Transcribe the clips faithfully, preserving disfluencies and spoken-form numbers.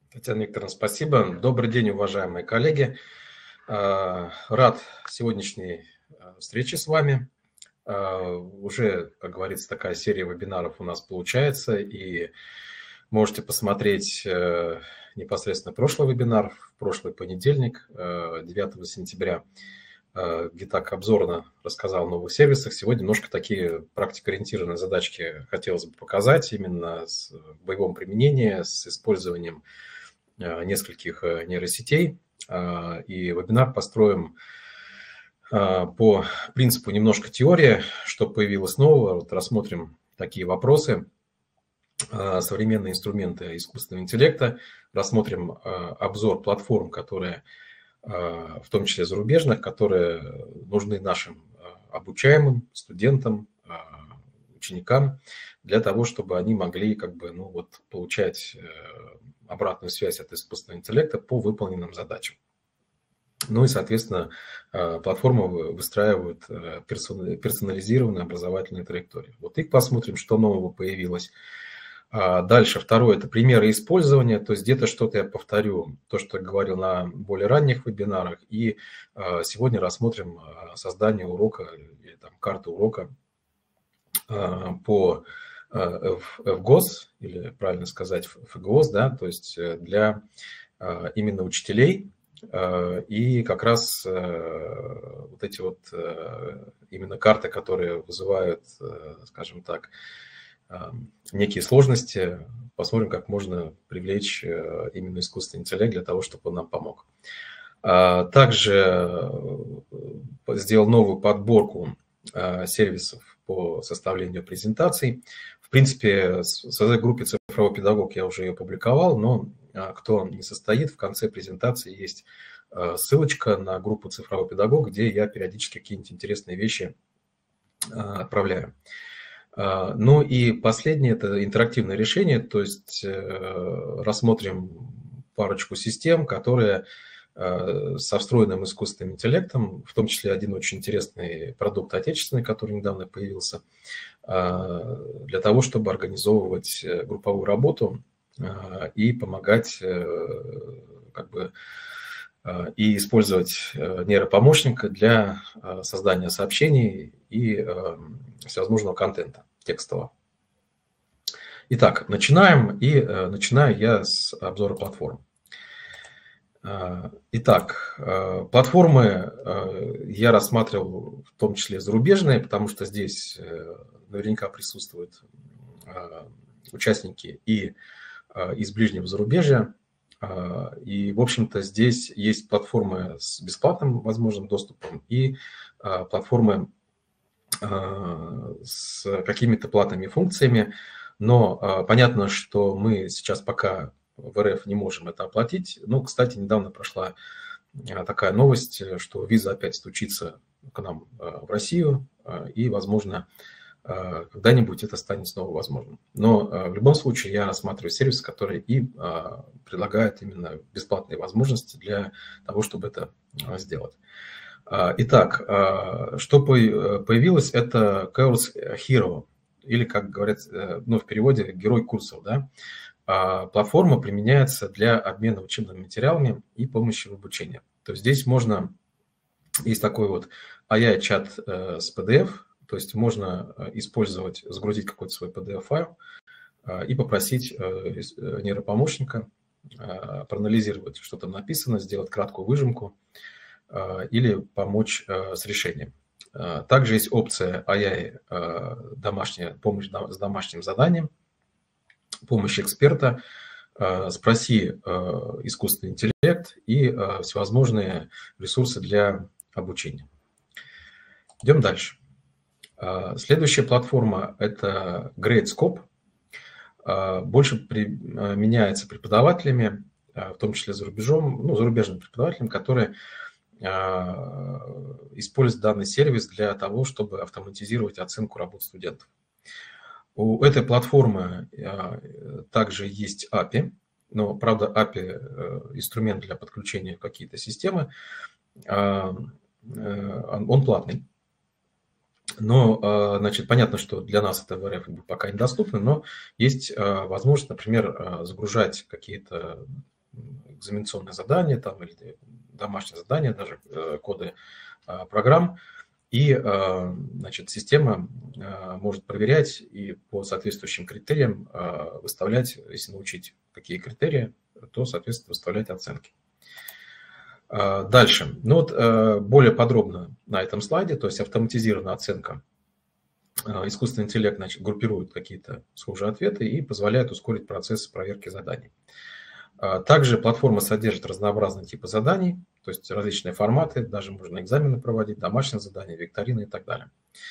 Татьяна Викторовна, спасибо. Добрый день, уважаемые коллеги. Рад сегодняшней встрече с вами. Уже, как говорится, такая серия вебинаров у нас получается, и можете посмотреть непосредственно прошлый вебинар, в прошлый понедельник, девятого сентября, где так обзорно рассказал о новых сервисах. Сегодня немножко такие практикоориентированные задачки хотелось бы показать, именно в боевом применении, с использованием нескольких нейросетей. И вебинар построим по принципу немножко теории, что появилось нового. Вот рассмотрим такие вопросы. Современные инструменты искусственного интеллекта. Рассмотрим обзор платформ, которые, в том числе зарубежных, которые нужны нашим обучаемым, студентам, ученикам, для того, чтобы они могли как бы, ну, вот, получать обратную связь от искусственного интеллекта по выполненным задачам. Ну и, соответственно, платформы выстраивают персонализированные образовательные траектории. Вот их посмотрим, что нового появилось. Дальше, второе, это примеры использования. То есть где-то что-то я повторю, то, что я говорил на более ранних вебинарах. И сегодня рассмотрим создание урока, или там, карты урока по эф джи о эс, или правильно сказать эф джи о эс, да, то есть для именно учителей. И как раз вот эти вот именно карты, которые вызывают, скажем так, некие сложности, посмотрим, как можно привлечь именно искусственный интеллект для того, чтобы он нам помог. Также сделал новую подборку сервисов по составлению презентаций. В принципе, в своей группе «Цифровой педагог» я уже ее публиковал, но кто не состоит, в конце презентации есть ссылочка на группу «Цифровой педагог», где я периодически какие-нибудь интересные вещи отправляю. Ну и последнее – это интерактивное решение, то есть рассмотрим парочку систем, которые со встроенным искусственным интеллектом, в том числе один очень интересный продукт отечественный, который недавно появился, для того, чтобы организовывать групповую работу и помогать как бы и использовать нейропомощника для создания сообщений и всевозможного контента текстового. Итак, начинаем. И начинаю я с обзора платформ. Итак, платформы я рассматривал в том числе зарубежные, потому что здесь наверняка присутствуют участники и из ближнего зарубежья. И, в общем-то, здесь есть платформы с бесплатным возможным доступом и платформы с какими-то платными функциями. Но понятно, что мы сейчас пока в эр эф не можем это оплатить. Ну, кстати, недавно прошла такая новость, что Visa опять стучится к нам в Россию, и, возможно, когда-нибудь это станет снова возможным. Но в любом случае я рассматриваю сервис, который и предлагает именно бесплатные возможности для того, чтобы это сделать. Итак, что появилось, это Course Hero, или, как говорят, ну, в переводе, герой курсов, да. Платформа применяется для обмена учебными материалами и помощи в обучении. То есть здесь можно, есть такой вот эй ай-чат с пи ди эф, то есть можно использовать, загрузить какой-то свой пи ди эф-файл и попросить нейропомощника проанализировать, что там написано, сделать краткую выжимку или помочь с решением. Также есть опция эй ай, домашняя помощь с домашним заданием, помощь эксперта, спроси искусственный интеллект и всевозможные ресурсы для обучения. Идем дальше. Следующая платформа – это Gradescope. Больше применяется преподавателями, в том числе за рубежом, ну, зарубежными преподавателями, которые используют данный сервис для того, чтобы автоматизировать оценку работ студентов. У этой платформы также есть эй пи ай, но, правда, эй пи ай – инструмент для подключения в какие-то системы, он платный. Но, значит, понятно, что для нас это в эр эф пока недоступно, но есть возможность, например, загружать какие-то экзаменационные задания там, или домашние задания, даже коды программ. И, значит, система может проверять и по соответствующим критериям выставлять, если научить какие критерии, то, соответственно, выставлять оценки. Дальше. Ну вот более подробно на этом слайде, то есть автоматизированная оценка. Искусственный интеллект, значит, группирует какие-то схожие ответы и позволяет ускорить процесс проверки заданий. Также платформа содержит разнообразные типы заданий, то есть различные форматы, даже можно экзамены проводить, домашние задания, викторины и так далее.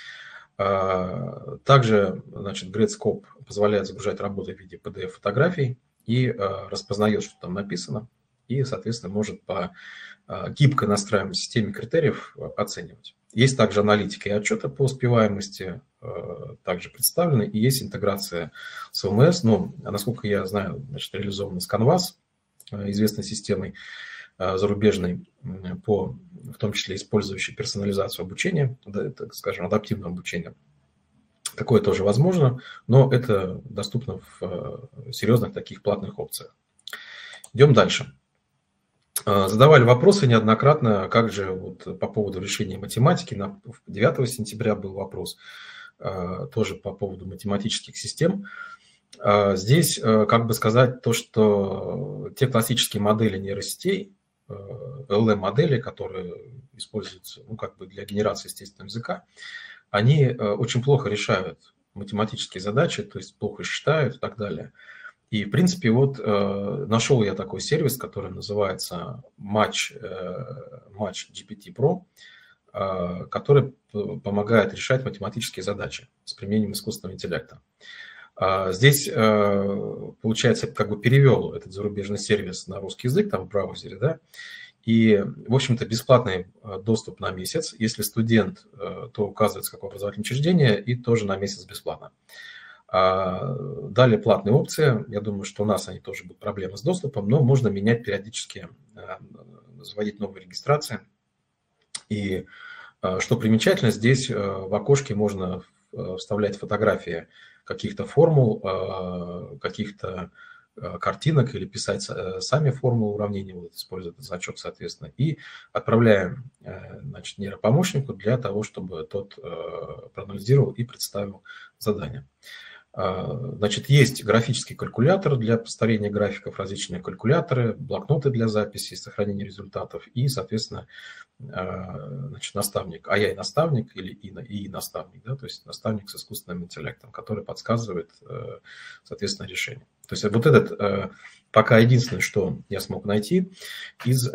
Также, значит, Gradescope позволяет загружать работы в виде пи ди эф-фотографий и распознает, что там написано, и, соответственно, может по гибко настраиваемой системе критериев оценивать. Есть также аналитика и отчеты по успеваемости, также представлены, и есть интеграция с о эм эс, ну, насколько я знаю, значит, реализована с Canvas, известной системой зарубежной, по, в том числе использующей персонализацию обучения, так скажем, адаптивное обучение. Такое тоже возможно, но это доступно в серьезных таких платных опциях. Идем дальше. Задавали вопросы неоднократно, как же вот по поводу решения математики. девятого сентября был вопрос тоже по поводу математических систем. Здесь, как бы сказать, то, что те классические модели нейросетей, эл эм-модели, которые используются, ну, как бы для генерации естественного языка, они очень плохо решают математические задачи, то есть плохо считают и так далее. И, в принципе, вот э, нашел я такой сервис, который называется Match, э, Match джи пи ти про, э, который помогает решать математические задачи с применением искусственного интеллекта. Э, здесь, э, получается, как бы перевел этот зарубежный сервис на русский язык, там в браузере, да, и, в общем-то, бесплатный доступ на месяц. Если студент, э, то указывается, какое образовательное учреждение, и тоже на месяц бесплатно. Далее платные опции. Я думаю, что у нас они тоже будут проблемы с доступом, но можно менять периодически, заводить новые регистрации. И что примечательно, здесь в окошке можно вставлять фотографии каких-то формул, каких-то картинок или писать сами формулы уравнений, вот, используя этот значок, соответственно, и отправляем, значит, нейропомощнику для того, чтобы тот проанализировал и представил задание. Значит, есть графический калькулятор для построения графиков, различные калькуляторы, блокноты для записи, сохранения результатов и, соответственно, значит, наставник, а я и наставник или и, и наставник, да, то есть наставник с искусственным интеллектом, который подсказывает, соответственно, решение. То есть вот этот пока единственное, что я смог найти из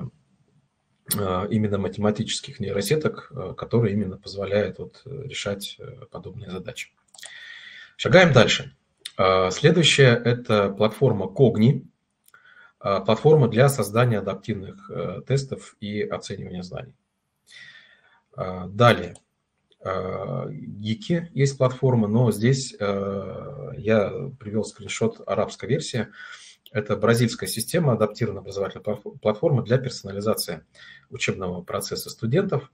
именно математических нейросеток, которые именно позволяют вот решать подобные задачи. Шагаем дальше. Следующая – это платформа Cogni, платформа для создания адаптивных тестов и оценивания знаний. Далее. Geeky есть платформа, но здесь я привел скриншот арабской версии. Это бразильская система, адаптированная образовательная платформа для персонализации учебного процесса студентов.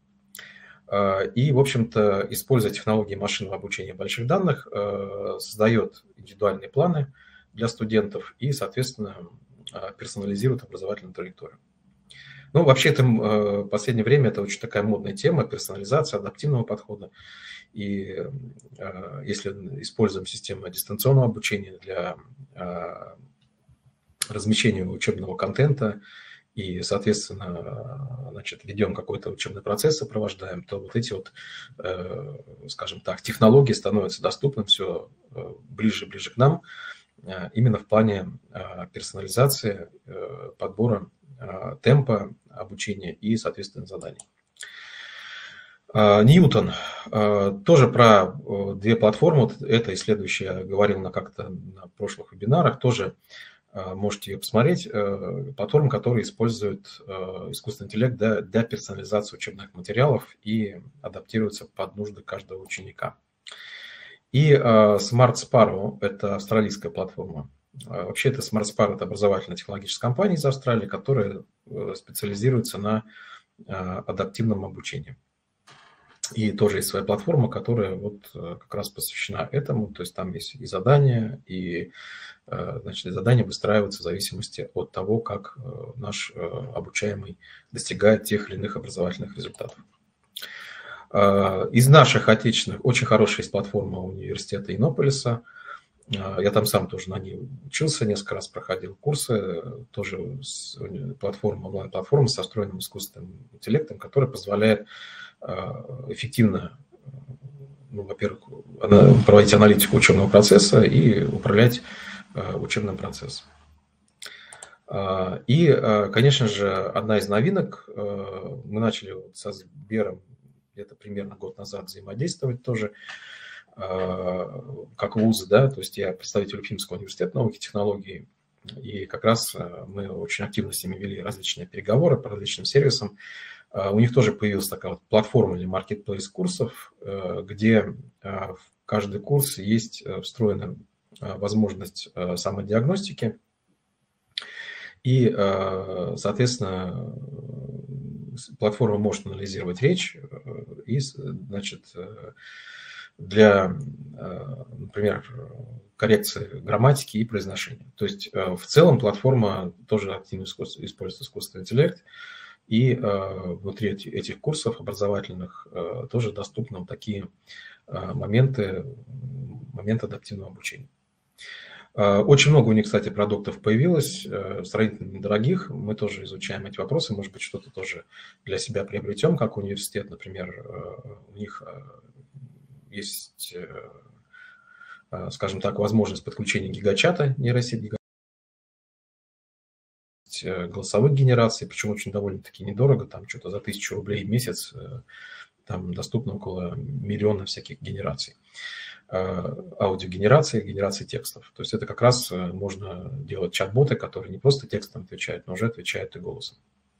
И, в общем-то, используя технологии машинного обучения больших данных, создает индивидуальные планы для студентов и, соответственно, персонализирует образовательную траекторию. Ну, вообще, это, в последнее время это очень такая модная тема, персонализация, адаптивного подхода. И если используем систему дистанционного обучения для размещения учебного контента, и, соответственно, значит, ведем какой-то учебный процесс, сопровождаем, то вот эти вот, скажем так, технологии становятся доступны все ближе и ближе к нам, именно в плане персонализации, подбора темпа обучения и, соответственно, заданий. Ньютон. Тоже про две платформы. Это и следующее я говорил на как-то на прошлых вебинарах. Тоже можете ее посмотреть. Платформа, которая использует искусственный интеллект для, для персонализации учебных материалов и адаптируется под нужды каждого ученика. И Smart Sparrow – это австралийская платформа. Вообще это Smart Sparrow – это образовательно-технологическая компания из Австралии, которая специализируется на адаптивном обучении. И тоже есть своя платформа, которая вот как раз посвящена этому. То есть там есть и задания, и, значит, задания выстраиваются в зависимости от того, как наш обучаемый достигает тех или иных образовательных результатов. Из наших отечественных очень хорошая есть платформа университета Иннополиса. Я там сам тоже на ней учился, несколько раз проходил курсы. Тоже платформа, онлайн-платформа со встроенным искусственным интеллектом, которая позволяет эффективно, ну, во-первых, проводить аналитику учебного процесса и управлять учебным процессом. И, конечно же, одна из новинок, мы начали со Сбером где-то примерно год назад взаимодействовать тоже, как вузы, да, то есть я представитель Уфимского университета науки и технологий, и как раз мы очень активно с ними вели различные переговоры по различным сервисам. У них тоже появилась такая вот платформа или маркетплейс курсов, где в каждый курс есть встроенная возможность самодиагностики. И, соответственно, платформа может анализировать речь и, значит, для, например, коррекции грамматики и произношения. То есть в целом платформа тоже активно использует искусственный интеллект. И э, внутри этих курсов образовательных э, тоже доступны вот такие э, моменты, моменты адаптивного обучения. Э, очень много у них, кстати, продуктов появилось, э, сравнительно недорогих. Мы тоже изучаем эти вопросы, может быть, что-то тоже для себя приобретем, как университет, например, э, у них э, есть, э, скажем так, возможность подключения гигачата, нейросеть гигачата, голосовых генераций, причем очень довольно-таки недорого, там что-то за тысячу рублей в месяц, там доступно около миллиона всяких генераций, аудиогенерации, генерации текстов. То есть это как раз можно делать чат-боты, которые не просто текстом отвечают, но уже отвечают и голосом.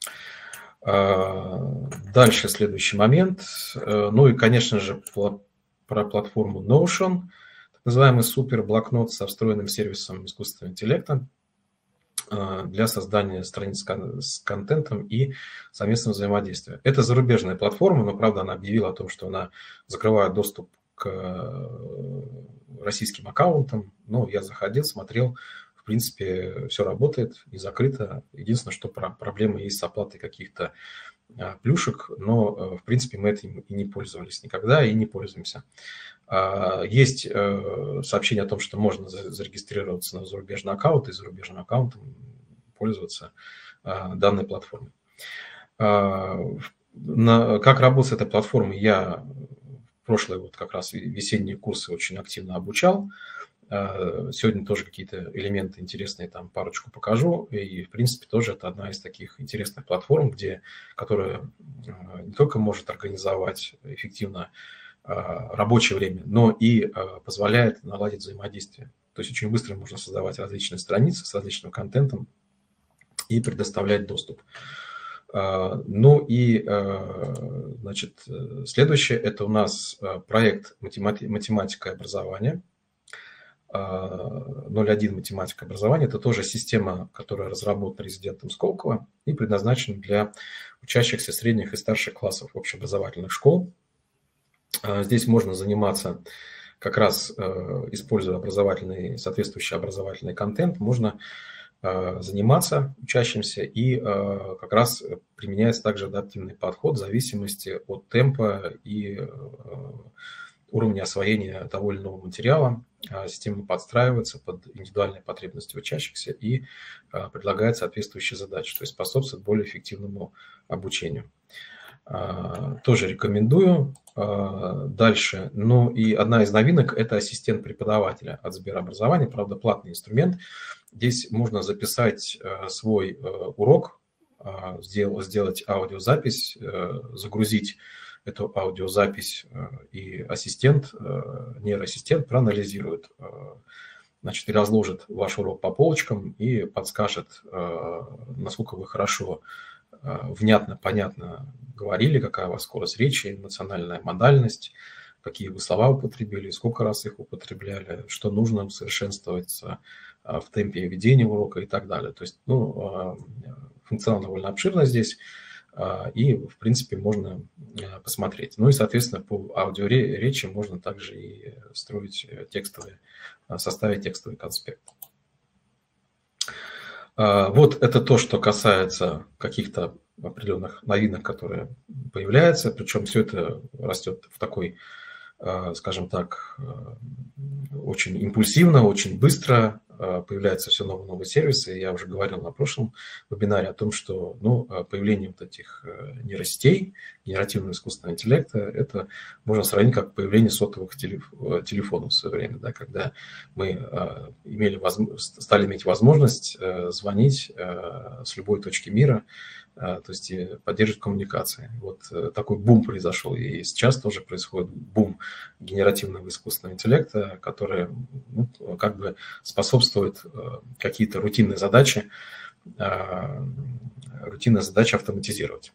Дальше следующий момент. Ну и, конечно же, про платформу Notion, так называемый супер-блокнот со встроенным сервисом искусственного интеллекта для создания страниц с контентом и совместного взаимодействия. Это зарубежная платформа, но, правда, она объявила о том, что она закрывает доступ к российским аккаунтам. Но я заходил, смотрел, в принципе, все работает, не закрыто. Единственное, что проблема есть с оплатой каких-то плюшек, но, в принципе, мы этим и не пользовались никогда и не пользуемся. Есть сообщение о том, что можно зарегистрироваться на зарубежный аккаунт и зарубежным аккаунтом пользоваться данной платформой. Как работает эта платформа, я в прошлые вот как раз весенние курсы очень активно обучал. Сегодня тоже какие-то элементы интересные, там парочку покажу. И, в принципе, тоже это одна из таких интересных платформ, где, которая не только может организовать эффективно рабочее время, но и позволяет наладить взаимодействие. То есть очень быстро можно создавать различные страницы с различным контентом и предоставлять доступ. Ну и, значит, следующее – это у нас проект «Математика и образование». ноль один математика и образование – это тоже система, которая разработана резидентом Сколково и предназначена для учащихся средних и старших классов общеобразовательных школ. Здесь можно заниматься как раз, используя образовательный, соответствующий образовательный контент, можно заниматься учащимся, и как раз применяется также адаптивный подход в зависимости от темпа и уровня освоения того или иного материала. Система подстраивается под индивидуальные потребности учащихся и предлагает соответствующие задачи, то есть способствует более эффективному обучению. Тоже рекомендую. Дальше. Ну и одна из новинок – это ассистент преподавателя от Сберобразования, правда, платный инструмент. Здесь можно записать свой урок, сделать аудиозапись, загрузить эту аудиозапись, и ассистент, нейроассистент проанализирует, значит, и разложит ваш урок по полочкам и подскажет, насколько вы хорошо, внятно, понятно говорили, какая у вас скорость речи, эмоциональная модальность, какие вы слова употребили, сколько раз их употребляли, что нужно усовершенствоваться в темпе ведения урока и так далее. То есть, ну, функционал довольно обширный здесь. и, в принципе, можно посмотреть. Ну и, соответственно, по аудиоречи можно также и строить текстовые, составить текстовый конспект. Вот это то, что касается каких-то определенных новинок, которые появляются, причем все это растет в такой, скажем так, очень импульсивно, очень быстро, появляются все новые новые сервисы. Я уже говорил на прошлом вебинаре о том, что ну, появление вот этих нейросетей, генеративного искусственного интеллекта, это можно сравнить как появление сотовых телефонов в свое время, да, когда мы имели, стали иметь возможность звонить с любой точки мира, то есть поддерживать коммуникации. Вот такой бум произошел, и сейчас тоже происходит бум генеративного искусственного интеллекта, который ну, как бы способствует какие-то рутинные задачи, рутинные задачи автоматизировать.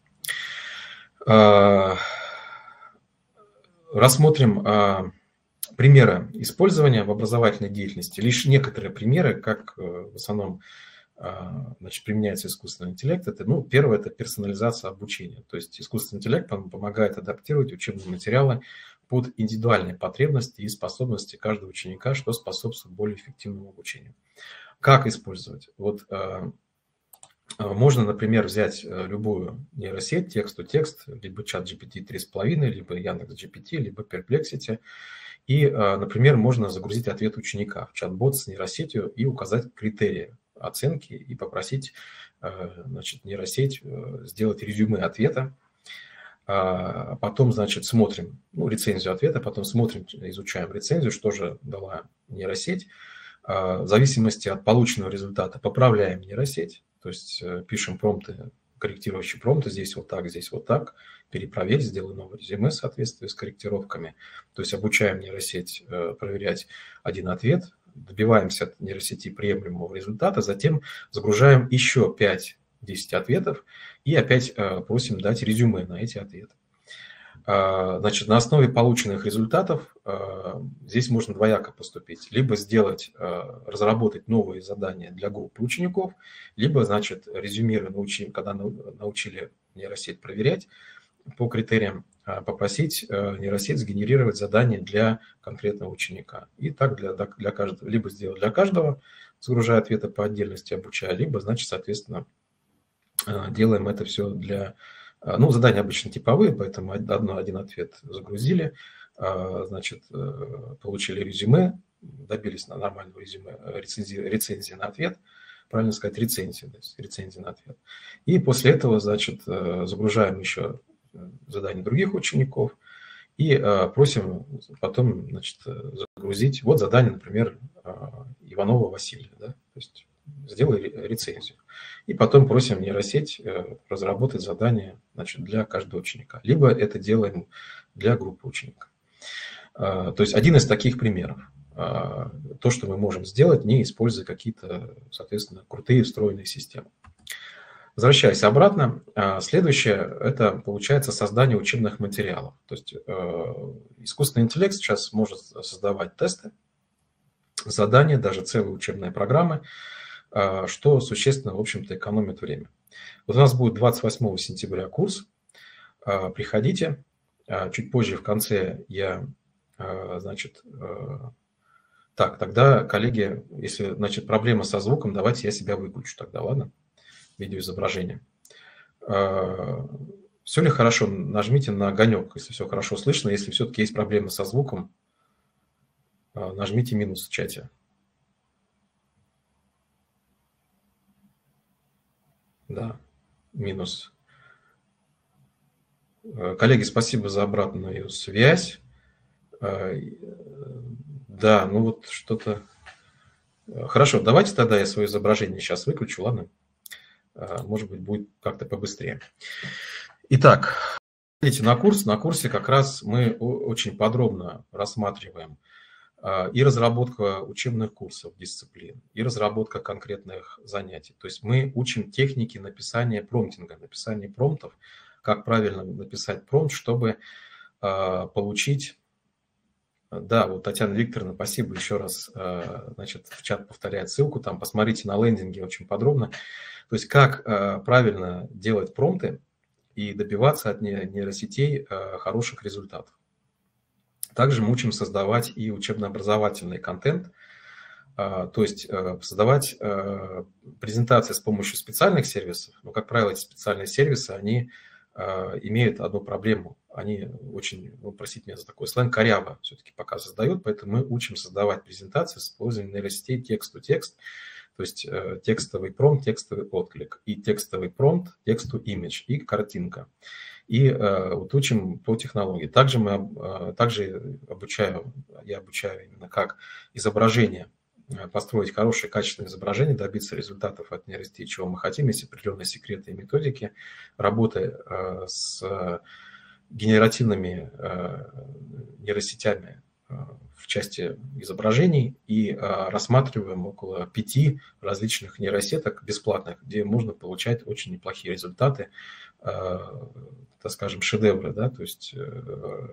Рассмотрим примеры использования в образовательной деятельности. Лишь некоторые примеры, как в основном значит, применяется искусственный интеллект. Это, ну, первое – это персонализация обучения. То есть искусственный интеллект помогает адаптировать учебные материалы под индивидуальные потребности и способности каждого ученика, что способствует более эффективному обучению. Как использовать? Вот можно, например, взять любую нейросеть, текст-то-текст, либо чат джи пи ти три с половиной, либо Яндекс.Джи-Пи-Ти, либо Perplexity. И, например, можно загрузить ответ ученика в чат-бот с нейросетью и указать критерии оценки и попросить, значит, нейросеть сделать резюме ответа. Потом, значит, смотрим ну, рецензию ответа, потом смотрим, изучаем рецензию, что же дала нейросеть. В зависимости от полученного результата поправляем нейросеть, то есть пишем промпты, корректирующие промпты, здесь вот так, здесь вот так, перепроверь, сделай новое резюме в соответствии с корректировками. То есть обучаем нейросеть проверять один ответ, добиваемся от нейросети приемлемого результата, затем загружаем еще пять-десять ответов и опять просим дать резюме на эти ответы. Значит, на основе полученных результатов здесь можно двояко поступить. Либо сделать, разработать новые задания для группы учеников, либо, значит, резюмируя, научили, когда научили нейросеть проверять по критериям, попросить нейросеть сгенерировать задание для конкретного ученика. И так для, для каждого, либо сделать для каждого, загружая ответы по отдельности, обучая, либо, значит, соответственно, делаем это все для... Ну, задания обычно типовые, поэтому одно, один ответ загрузили, значит, получили резюме, добились на нормального резюме, рецензии, рецензии на ответ, правильно сказать, рецензии, то есть рецензии на ответ. И после этого, значит, загружаем еще задания других учеников и просим потом, значит, загрузить, вот задание, например, Иванова Василия, да, то есть сделай рецензию. И потом просим нейросеть разработать задание, значит, для каждого ученика. Либо это делаем для группы учеников. То есть один из таких примеров. То, что мы можем сделать, не используя какие-то, соответственно, крутые встроенные системы. Возвращаясь обратно, следующее – это, получается, создание учебных материалов. То есть искусственный интеллект сейчас может создавать тесты, задания, даже целые учебные программы, что существенно, в общем-то, экономит время. Вот у нас будет двадцать восьмого сентября курс. Приходите. Чуть позже, в конце, я, значит, так, тогда, коллеги, если, значит, проблема со звуком, давайте я себя выключу тогда, ладно? Видеоизображение. Все ли хорошо? Нажмите на огонек, если все хорошо слышно. Если все-таки есть проблемы со звуком, нажмите минус в чате. Да, минус. Коллеги, спасибо за обратную связь. Да, ну вот что-то... Хорошо, давайте тогда я свое изображение сейчас выключу, ладно? Может быть, будет как-то побыстрее. Итак, смотрите, на курс, на курсе как раз мы очень подробно рассматриваем и разработка учебных курсов, дисциплин, и разработка конкретных занятий. То есть мы учим техники написания промптинга, написания промптов, как правильно написать промпт, чтобы получить... Да, вот Татьяна Викторовна, спасибо еще раз, значит, в чат повторяет ссылку, там посмотрите на лендинге очень подробно. То есть как правильно делать промпты, и добиваться от нейросетей хороших результатов. Также мы учим создавать и учебно-образовательный контент, то есть создавать презентации с помощью специальных сервисов. Но, как правило, эти специальные сервисы, они имеют одну проблему. Они очень, ну, простите меня за такой сленг, коряво все-таки пока создают, поэтому мы учим создавать презентации с использованием нейросетей текст-to-текст, то есть текстовый промпт, текстовый отклик, и текстовый промпт, текст-to-имидж, и картинка. И э, вот учим по технологии. Также мы э, также обучаю, я обучаю именно как изображение, построить хорошее, качественное изображение, добиться результатов от нейросети, чего мы хотим, есть определенные секреты и методики, работы э, с генеративными э, нейросетями э, в части изображений, и э, рассматриваем около пяти различных нейросеток бесплатных, где можно получать очень неплохие результаты, э, так скажем, шедевры, да, то есть э,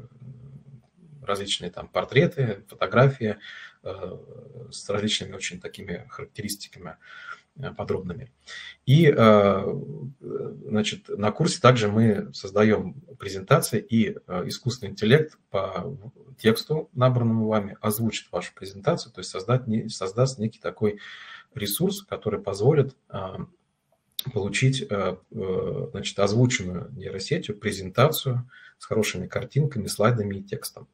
различные там портреты, фотографии э, с различными очень такими характеристиками э, подробными. И э, значит, на курсе также мы создаем презентации, и э, искусственный интеллект по тексту, набранному вами, озвучит вашу презентацию, то есть создать, создаст некий такой ресурс, который позволит э, получить э, э, значит, озвученную нейросетью презентацию с хорошими картинками, слайдами и текстом.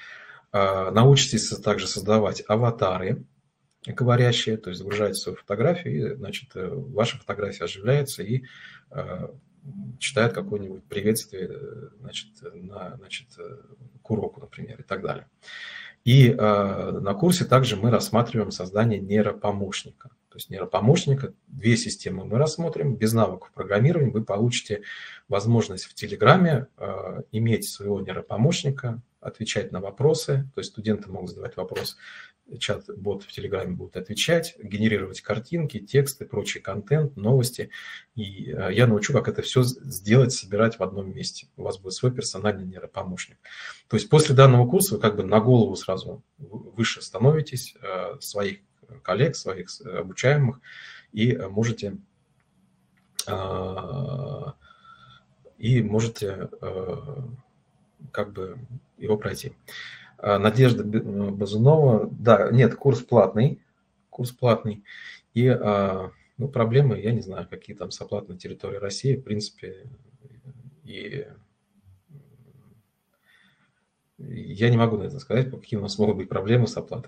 Научитесь также создавать аватары говорящие, то есть загружаете свою фотографию, и, значит, ваша фотография оживляется и э, читает какое-нибудь приветствие, значит, на, значит, к уроку, например, и так далее. И э, на курсе также мы рассматриваем создание нейропомощника. То есть нейропомощника, две системы мы рассмотрим. Без навыков программирования вы получите возможность в Телеграме э, иметь своего нейропомощника, отвечать на вопросы. То есть студенты могут задавать вопрос, чат-бот в Телеграме будет отвечать, генерировать картинки, тексты, прочий контент, новости. И э, я научу, как это все сделать, собирать в одном месте. У вас будет свой персональный нейропомощник. То есть после данного курса вы как бы на голову сразу выше становитесь э, своих коллег, своих обучаемых, и можете, и можете как бы его пройти. Надежда Базунова, да, нет, курс платный, курс платный, и ну, проблемы, я не знаю, какие там с оплатой на территории России, в принципе, и я не могу на это сказать, какие у нас могут быть проблемы с оплатой.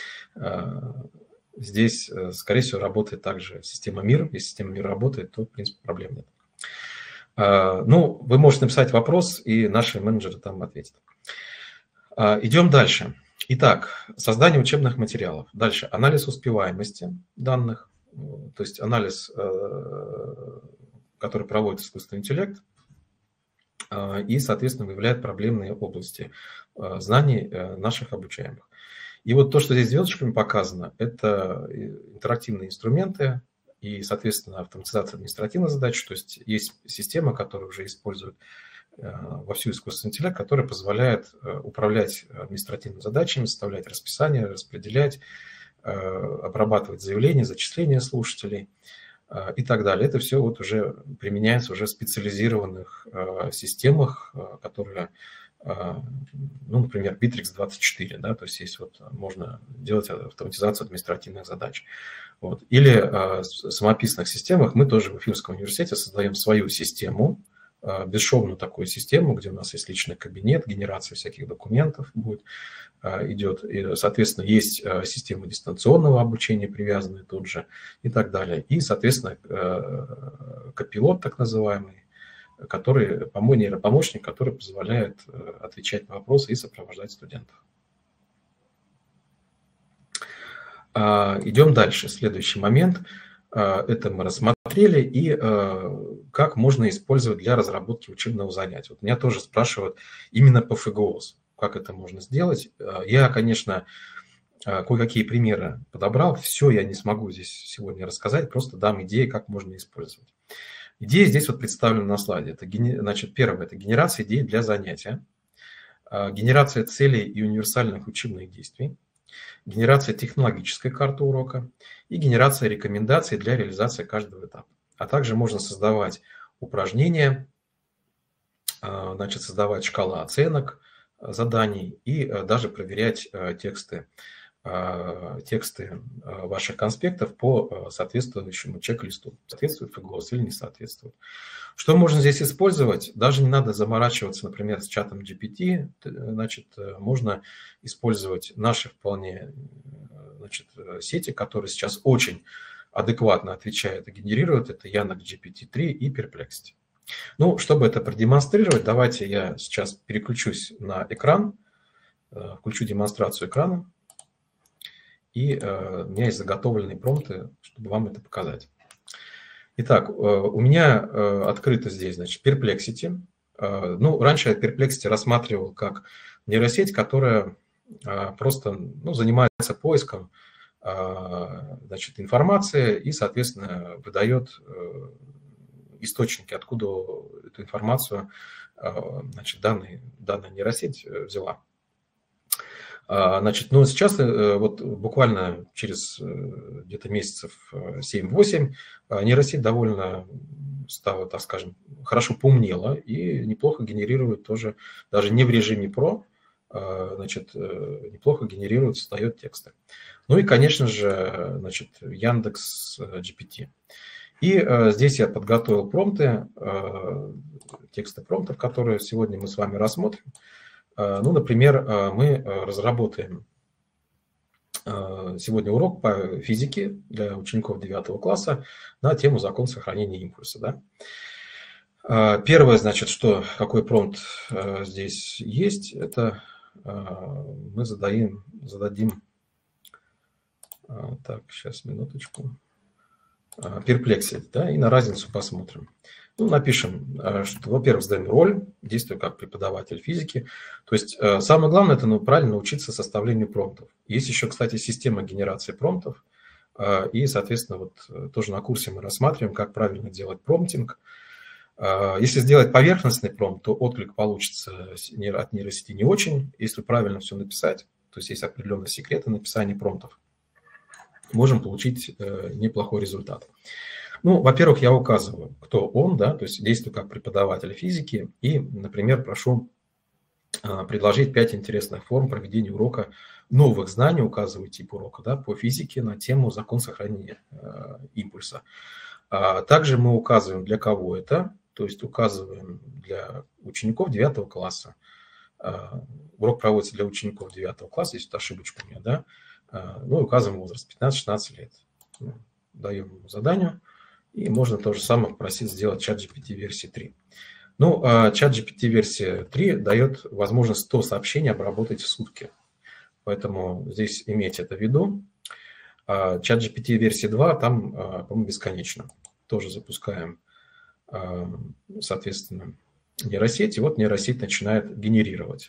Здесь, скорее всего, работает также система МИР. Если система МИР работает, то, в принципе, проблем нет. Ну, вы можете написать вопрос, и наши менеджеры там ответят. Идем дальше. Итак, создание учебных материалов. Дальше анализ успеваемости данных, то есть анализ, который проводит искусственный интеллект, и, соответственно, выявляет проблемные области знаний наших обучаемых. И вот то, что здесь звездочками показано, это интерактивные инструменты и, соответственно, автоматизация административных задач. То есть есть система, которая уже использует вовсю искусственный интеллект, которая позволяет управлять административными задачами, составлять расписание, распределять, обрабатывать заявления, зачисления слушателей и так далее. Это все вот уже применяется уже в специализированных системах, которые... ну, например, Битрикс двадцать четыре, да, то есть здесь вот можно делать автоматизацию административных задач. Вот. Или э, в самописных системах мы тоже в Эфирском университете создаем свою систему, э, бесшовную такую систему, где у нас есть личный кабинет, генерация всяких документов будет, э, идет. И, соответственно, есть э, система дистанционного обучения, привязанная тут же, и так далее. И, соответственно, э, копилот так называемый, который, нейропомощник, который позволяет отвечать на вопросы и сопровождать студентов. Идем дальше. Следующий момент. Это мы рассмотрели. И как можно использовать для разработки учебного занятия. Вот меня тоже спрашивают именно по ФГОС, как это можно сделать. Я, конечно, кое-какие примеры подобрал. Все я не смогу здесь сегодня рассказать, просто дам идеи, как можно использовать. Идея здесь вот представлена на слайде. Это, значит, первое – это генерация идей для занятия, генерация целей и универсальных учебных действий, генерация технологической карты урока и генерация рекомендаций для реализации каждого этапа. А также можно создавать упражнения значит, создавать шкалы оценок заданий и даже проверять тексты, тексты ваших конспектов по соответствующему чек-листу. Соответствует ФГОС или не соответствует. Что можно здесь использовать? Даже не надо заморачиваться, например, с чатом джи пи ти. Значит, можно использовать наши вполне, значит, сети, которые сейчас очень адекватно отвечают и генерируют. Это Яндекс джи пи ти три и Perplexity. Ну, чтобы это продемонстрировать, давайте я сейчас переключусь на экран, включу демонстрацию экрана. И э, у меня есть заготовленные промпты, чтобы вам это показать. Итак, э, у меня э, открыто здесь, значит, Perplexity. Э, ну, раньше я Perplexity рассматривал как нейросеть, которая э, просто, ну, занимается поиском, э, значит, информации и, соответственно, выдает э, источники, откуда эту информацию, э, значит, данный, данная нейросеть взяла. Значит, но сейчас вот буквально через где-то месяцев семь-восемь нейросеть довольно стала, так скажем, хорошо поумнела и неплохо генерирует тоже, даже не в режиме Pro, значит, неплохо генерирует, создает тексты. Ну и, конечно же, значит, Яндекс джи пи ти. И здесь я подготовил промпты, тексты промптов, которые сегодня мы с вами рассмотрим. Ну, например, мы разработаем сегодня урок по физике для учеников девятого класса на тему закон сохранения импульса. Да? Первое, значит, что, какой промпт здесь есть, это мы зададим, зададим, так, сейчас, минуточку, Perplexity, да, и на разницу посмотрим. Ну, напишем, что, во-первых, сдаем роль, действую как преподаватель физики. То есть самое главное – это ну, правильно научиться составлению промптов. Есть еще, кстати, система генерации промптов. И, соответственно, вот тоже на курсе мы рассматриваем, как правильно делать промптинг. Если сделать поверхностный промпт, то отклик получится от нейросети не очень. Если правильно все написать, то есть есть определенные секреты написания промптов, можем получить неплохой результат. Ну, во-первых, я указываю, кто он, да, то есть действую как преподаватель физики и, например, прошу предложить пять интересных форм проведения урока новых знаний, указываю тип урока, да, по физике на тему закон сохранения э, импульса. А также мы указываем, для кого это, то есть указываем для учеников девятого класса. А, урок проводится для учеников девятого класса, есть ошибочка у меня, да, а, ну и указываем возраст пятнадцать-шестнадцать лет. Ну, даем ему задание. И можно то же самое попросить сделать чат джи пи ти версии три. Ну, чат джи пи ти версия три дает возможность сто сообщений обработать в сутки. Поэтому здесь имейте это в виду. чат джи пи ти версия два там, по-моему, бесконечно. Тоже запускаем, соответственно, нейросеть. И вот нейросеть начинает генерировать.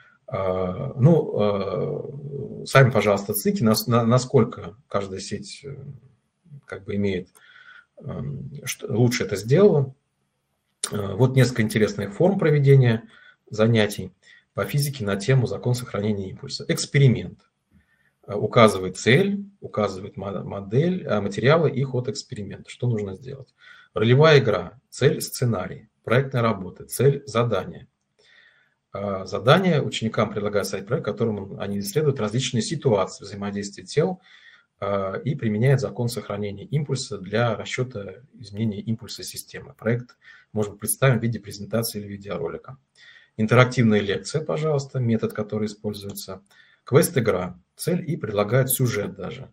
Ну, сами, пожалуйста, оцените, насколько каждая сеть как бы имеет, лучше это сделала. Вот несколько интересных форм проведения занятий по физике на тему закон сохранения импульса. Эксперимент. Указывает цель, указывает модель, материалы и ход эксперимента. Что нужно сделать? Ролевая игра. Цель, сценарий. Проектная работа. Цель, задание. Задание ученикам предлагает создать проект, в котором они исследуют различные ситуации взаимодействия тел и применяет закон сохранения импульса для расчета изменения импульса системы. Проект можно представить в виде презентации или видеоролика. Интерактивная лекция, пожалуйста, метод, который используется. Квест-игра, цель и предлагает сюжет даже.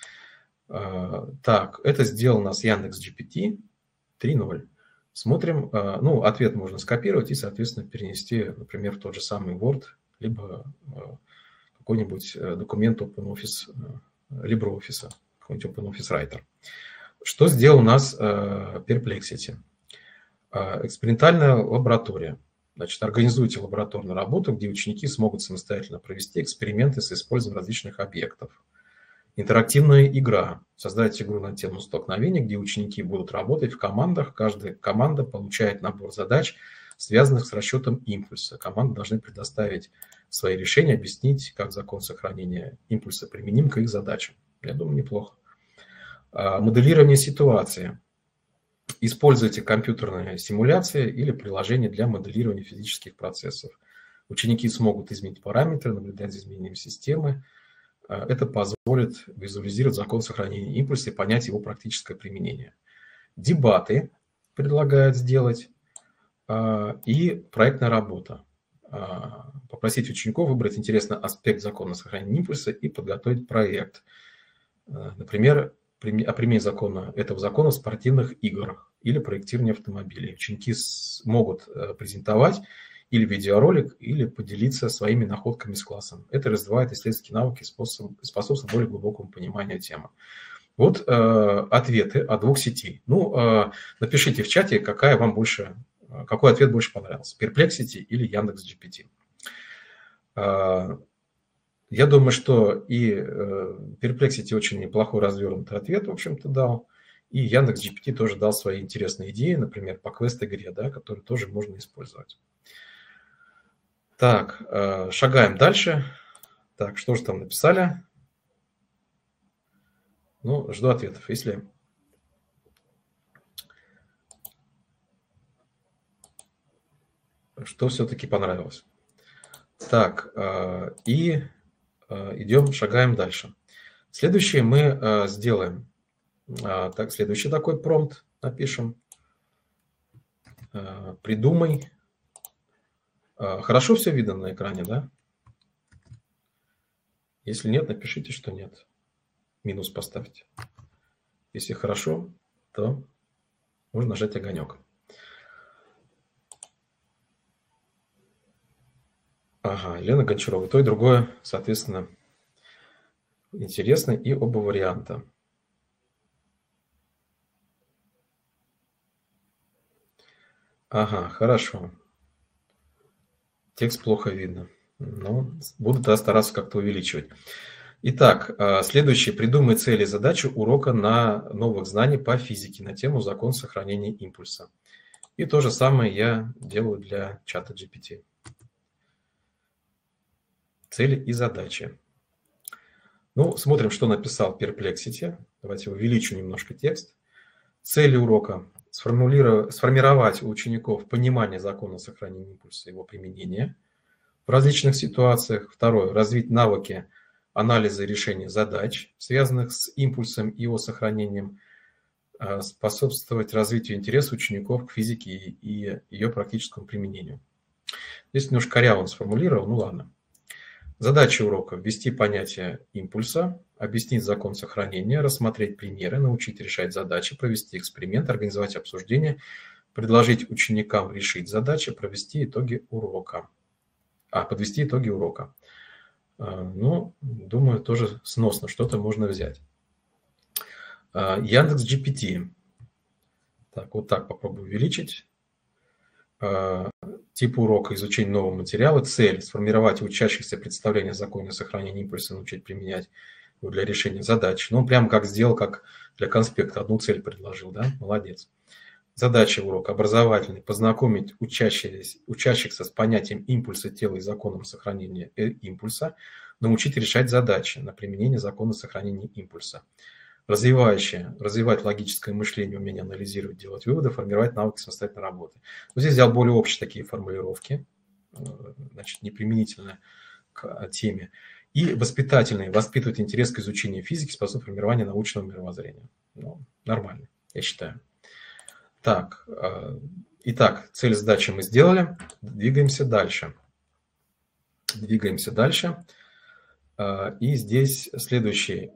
Так, это сделал у нас Яндекс джи пи ти три ноль. Смотрим, ну, ответ можно скопировать и, соответственно, перенести, например, в тот же самый Word, либо какой-нибудь документ OpenOffice, LibreOffice, какой-нибудь OpenOffice Writer. Что сделал у нас Perplexity? Экспериментальная лаборатория. Значит, организуйте лабораторную работу, где ученики смогут самостоятельно провести эксперименты с использованием различных объектов. Интерактивная игра. Создайте игру на тему столкновения, где ученики будут работать в командах. Каждая команда получает набор задач, связанных с расчетом импульса. Команды должны предоставить свои решения, объяснить, как закон сохранения импульса применим к их задачам. Я думаю, неплохо. Моделирование ситуации. Используйте компьютерные симуляции или приложения для моделирования физических процессов. Ученики смогут изменить параметры, наблюдать за изменением системы. Это позволит визуализировать закон сохранения импульса и понять его практическое применение. Дебаты предлагают сделать и проектная работа. Попросить учеников выбрать интересный аспект закона сохранения импульса и подготовить проект. Например, о применении закона, этого закона в спортивных играх или проектировании автомобилей. Ученики могут презентовать или видеоролик, или поделиться своими находками с классом. Это развивает исследовательские навыки и способствует более глубокому пониманию темы. Вот э, ответы от двух сетей. Ну, э, напишите в чате, какая вам больше, какой ответ больше понравился. Perplexity или Яндекс.джи пи ти. Э, я думаю, что и э, Perplexity очень неплохой развернутый ответ, в общем-то, дал. И Яндекс.джи пи ти тоже дал свои интересные идеи, например, по квест-игре, да, которые тоже можно использовать. Так, э, шагаем дальше. Так, что же там написали? Ну, жду ответов. Если что все-таки понравилось. Так, э, и э, идем, шагаем дальше. Следующее мы э, сделаем. Э, так, следующий такой промпт напишем. Э, придумай. Хорошо все видно на экране, да? Если нет, напишите, что нет. Минус поставьте. Если хорошо, то можно нажать огонек. Ага, Елена Гончарова. То и другое, соответственно, интересно, и оба варианта. Ага, хорошо. Текст плохо видно. Но буду тогда стараться как-то увеличивать. Итак, следующее. Придумай цели и задачи урока на новых знаниях по физике на тему закон сохранения импульса. И то же самое я делаю для чата джи пи ти. Цели и задачи. Ну, смотрим, что написал Perplexity. Давайте увеличу немножко текст. Цели урока. Сформировать у учеников понимание закона сохранения импульса и его применения в различных ситуациях. Второе. Развить навыки анализа и решения задач, связанных с импульсом и его сохранением. Способствовать развитию интереса учеников к физике и ее практическому применению. Здесь немножко коряво он сформулировал, ну ладно. Задача урока – ввести понятие импульса, объяснить закон сохранения, рассмотреть примеры, научить решать задачи, провести эксперимент, организовать обсуждение, предложить ученикам решить задачи, провести итоги урока. А, подвести итоги урока. Ну, думаю, тоже сносно, что-то можно взять. Яндекс.джи пи ти. Так, вот так попробую увеличить. Тип урока – изучение нового материала. Цель – сформировать у учащихся представление о законе сохранения импульса, научить применять его для решения задач. Ну, прям как сделал, как для конспекта. Одну цель предложил, да? Молодец. Задача урока – образовательный. Познакомить учащихся, учащихся с понятием импульса тела и законом сохранения импульса. Научить решать задачи на применение закона сохранения импульса. Развивающее, развивать логическое мышление, умение анализировать, делать выводы, формировать навыки самостоятельной работы. Вот здесь взял более общие такие формулировки, значит, неприменительно к теме. И воспитательные, воспитывать интерес к изучению физики, способ формирования научного мировоззрения. Ну, нормально, я считаю. Так, итак, цель задачи мы сделали. Двигаемся дальше. Двигаемся дальше. И здесь следующий.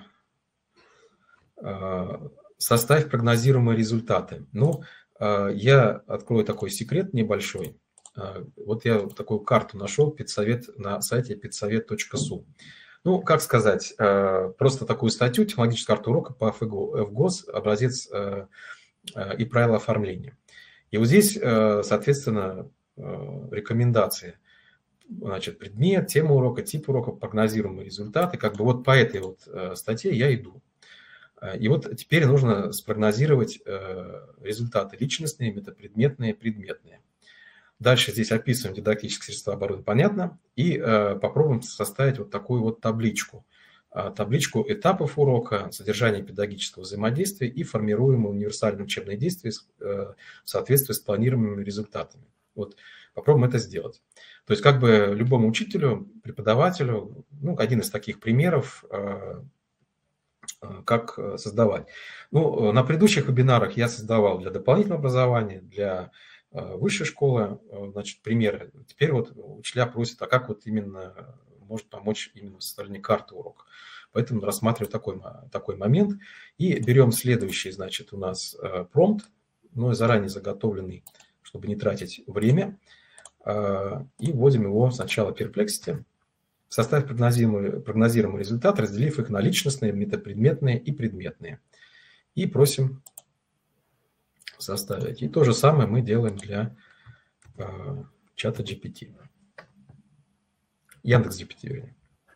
Составь прогнозируемые результаты. Ну, я открою такой секрет небольшой. Вот я такую карту нашел, педсовет, на сайте педсовет точка су. Ну, как сказать, просто такую статью, технологическую карту урока по эф гос, образец и правила оформления. И вот здесь, соответственно, рекомендации. Значит, предмет, тема урока, тип урока, прогнозируемые результаты. Как бы вот по этой вот статье я иду. И вот теперь нужно спрогнозировать результаты личностные, метапредметные, предметные. Дальше здесь описываем дидактические средства оборудования, понятно. И попробуем составить вот такую вот табличку. табличку этапов урока, содержание педагогического взаимодействия и формируемые универсальные учебные действия в соответствии с планируемыми результатами. Вот попробуем это сделать. То есть как бы любому учителю, преподавателю, ну, один из таких примеров, как создавать. Ну, на предыдущих вебинарах я создавал для дополнительного образования, для высшей школы, значит, примеры. Теперь вот учителя просят, а как вот именно может помочь именно в составлении карты урока. Поэтому рассматриваю такой, такой момент. И берем следующий, значит, у нас промпт, ну, заранее заготовленный, чтобы не тратить время. И вводим его сначала в Perplexity. Составь прогнозируемый, прогнозируемый результат, разделив их на личностные, метапредметные и предметные. И просим составить. И то же самое мы делаем для э, чата джи пи ти. Яндекс.Джи.Пи.Ти, вернее.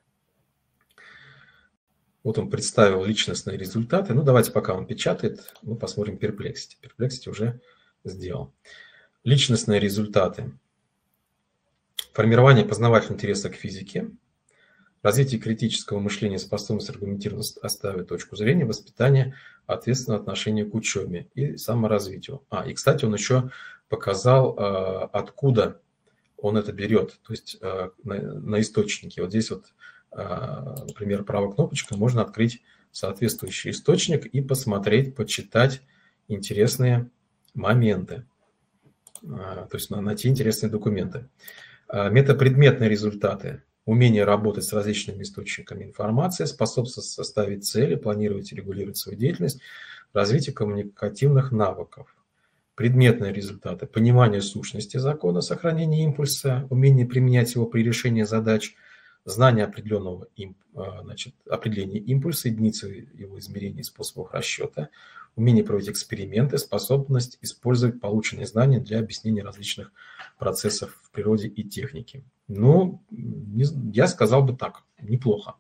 Вот он представил личностные результаты. Ну, давайте, пока он печатает, мы посмотрим Perplexity. Perplexity уже сделал. Личностные результаты. Формирование познавательного интереса к физике. Развитие критического мышления, способность аргументированно оставить точку зрения, воспитание ответственного отношения к учебе и саморазвитию. А, и, кстати, он еще показал, откуда он это берет, то есть на, на источнике. Вот здесь вот, например, правой кнопочкой можно открыть соответствующий источник и посмотреть, почитать интересные моменты, то есть найти интересные документы. Метапредметные результаты. Умение работать с различными источниками информации, способность составить цели, планировать и регулировать свою деятельность, развитие коммуникативных навыков. Предметные результаты. Понимание сущности закона сохранения импульса, умение применять его при решении задач, знание определенного значит, определения импульса, единицы его измерения и способов расчета, умение проводить эксперименты, способность использовать полученные знания для объяснения различных процессов в природе и технике. Ну, я сказал бы так, неплохо.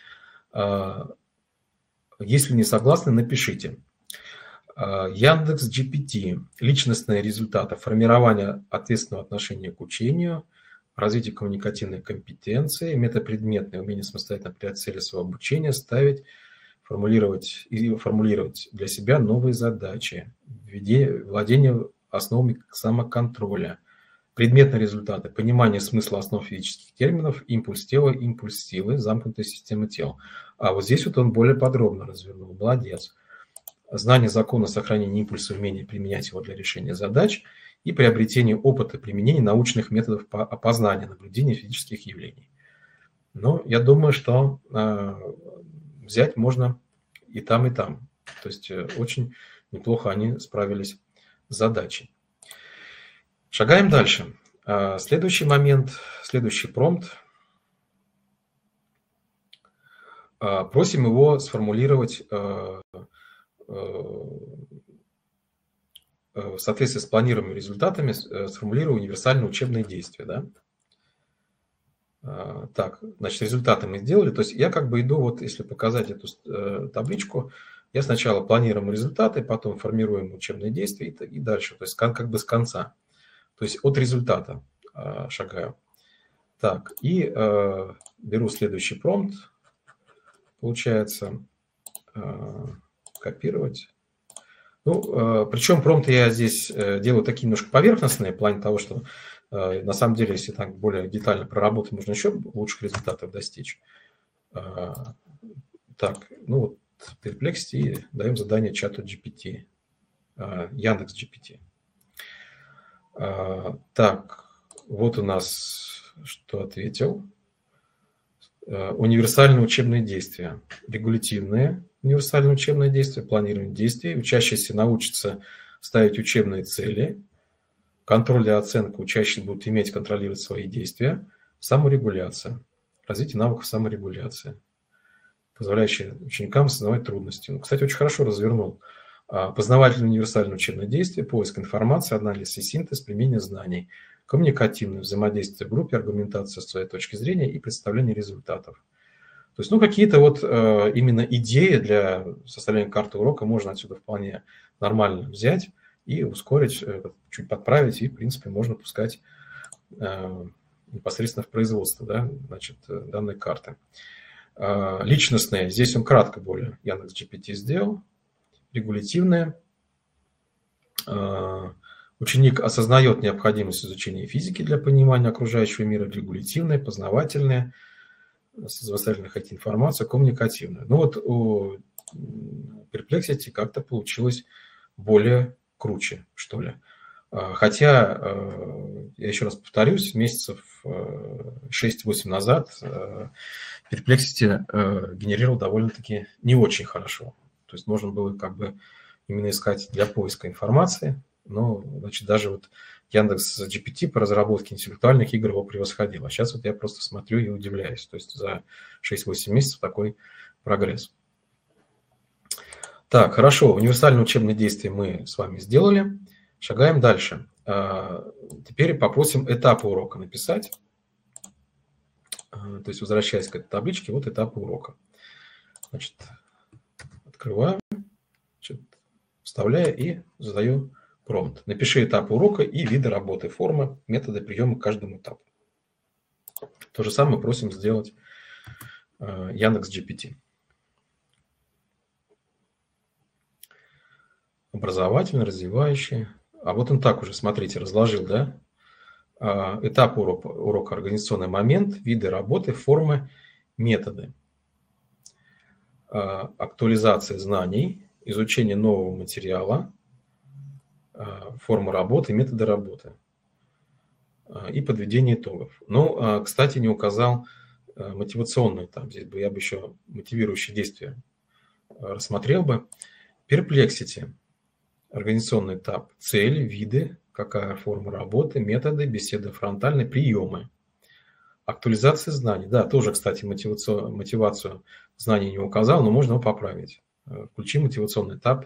Если не согласны, напишите. Яндекс.Джи.Пи.Ти. Личностные результаты. Формирование ответственного отношения к учению, развитие коммуникативной компетенции, метапредметное умение самостоятельно определять цели своего обучения, ставить, формулировать и формулировать для себя новые задачи, владение основами самоконтроля. Предметные результаты. Понимание смысла основ физических терминов, импульс тела, импульс силы, замкнутая система тел. А вот здесь вот он более подробно развернул. Молодец. Знание закона сохранения импульса, умение применять его для решения задач и приобретение опыта применения научных методов по опознанию, наблюдения физических явлений. Но я думаю, что э, взять можно и там, и там. То есть э, очень неплохо они справились с задачей. Шагаем дальше. Следующий момент, следующий промпт. Просим его сформулировать в соответствии с планируемыми результатами, сформулируя универсальные учебные действия. Да? Так, значит, результаты мы сделали. То есть я как бы иду, вот если показать эту табличку, я сначала планируем результаты, потом формируем учебные действия и дальше. То есть как бы с конца. То есть от результата э, шагаю. Так, и э, беру следующий промпт. Получается, э, копировать. Ну, э, причем промпты я здесь э, делаю такие немножко поверхностные, в плане того, что э, на самом деле, если так более детально проработать, можно еще лучших результатов достичь. Э, так, ну вот, Perplexity и даем задание чату джи пи ти, э, Яндекс.Джи.Пи.Ти. Так, вот у нас, что ответил. Универсальные учебные действия. Регулятивные универсальные учебные действия, планирование действий. Учащиеся научатся ставить учебные цели. Контроль и оценка. Учащиеся будут иметь контролировать свои действия. Саморегуляция. Развитие навыков саморегуляции, позволяющая ученикам осознавать трудности. Ну, кстати, очень хорошо развернул. Познавательное универсальное учебное действие, поиск информации, анализ и синтез, применение знаний, коммуникативное взаимодействие в группе, аргументация с своей точки зрения и представление результатов. То есть, ну, какие-то вот э, именно идеи для составления карты урока можно отсюда вполне нормально взять и ускорить, э, чуть подправить, и, в принципе, можно пускать э, непосредственно в производство, да, значит, данной карты. Личностные, здесь он кратко более Яндекс.джи-пи-ти сделал. Регулятивные. Ученик осознает необходимость изучения физики для понимания окружающего мира. Регулятивные, познавательные, самостоятельно хоть информация, коммуникативная. Ну вот у Perplexity как-то получилось более круче, что ли. Хотя, я еще раз повторюсь, месяцев шесть-восемь назад Perplexity генерировал довольно-таки не очень хорошо. То есть можно было как бы именно искать для поиска информации, но, значит, даже вот Яндекс.джи пи ти по разработке интеллектуальных игр его превосходил. А сейчас вот я просто смотрю и удивляюсь. То есть за шесть-восемь месяцев такой прогресс. Так, хорошо, универсальные учебные действия мы с вами сделали. Шагаем дальше. Теперь попросим этапы урока написать. То есть, возвращаясь к этой табличке, вот этапы урока. Значит, открываю, значит, вставляю и задаю промпт. Напиши этапы урока и виды работы, формы, методы приема к каждому этапу. То же самое просим сделать Яндекс.джи пи ти. Образовательный, развивающий. А вот он так уже, смотрите, разложил, да? Этап урока, урока, организационный момент, виды работы, формы, методы. Актуализация знаний, изучение нового материала, формы работы, методы работы и подведение итогов. Ну, кстати, не указал мотивационный этап. Здесь бы я бы еще мотивирующие действия рассмотрел бы. Perplexity. Организационный этап. Цели, виды, какая форма работы, методы, беседа фронтальной, приемы. Актуализация знаний. Да, тоже, кстати, мотивацию, мотивацию знаний не указал, но можно его поправить. Включи мотивационный этап,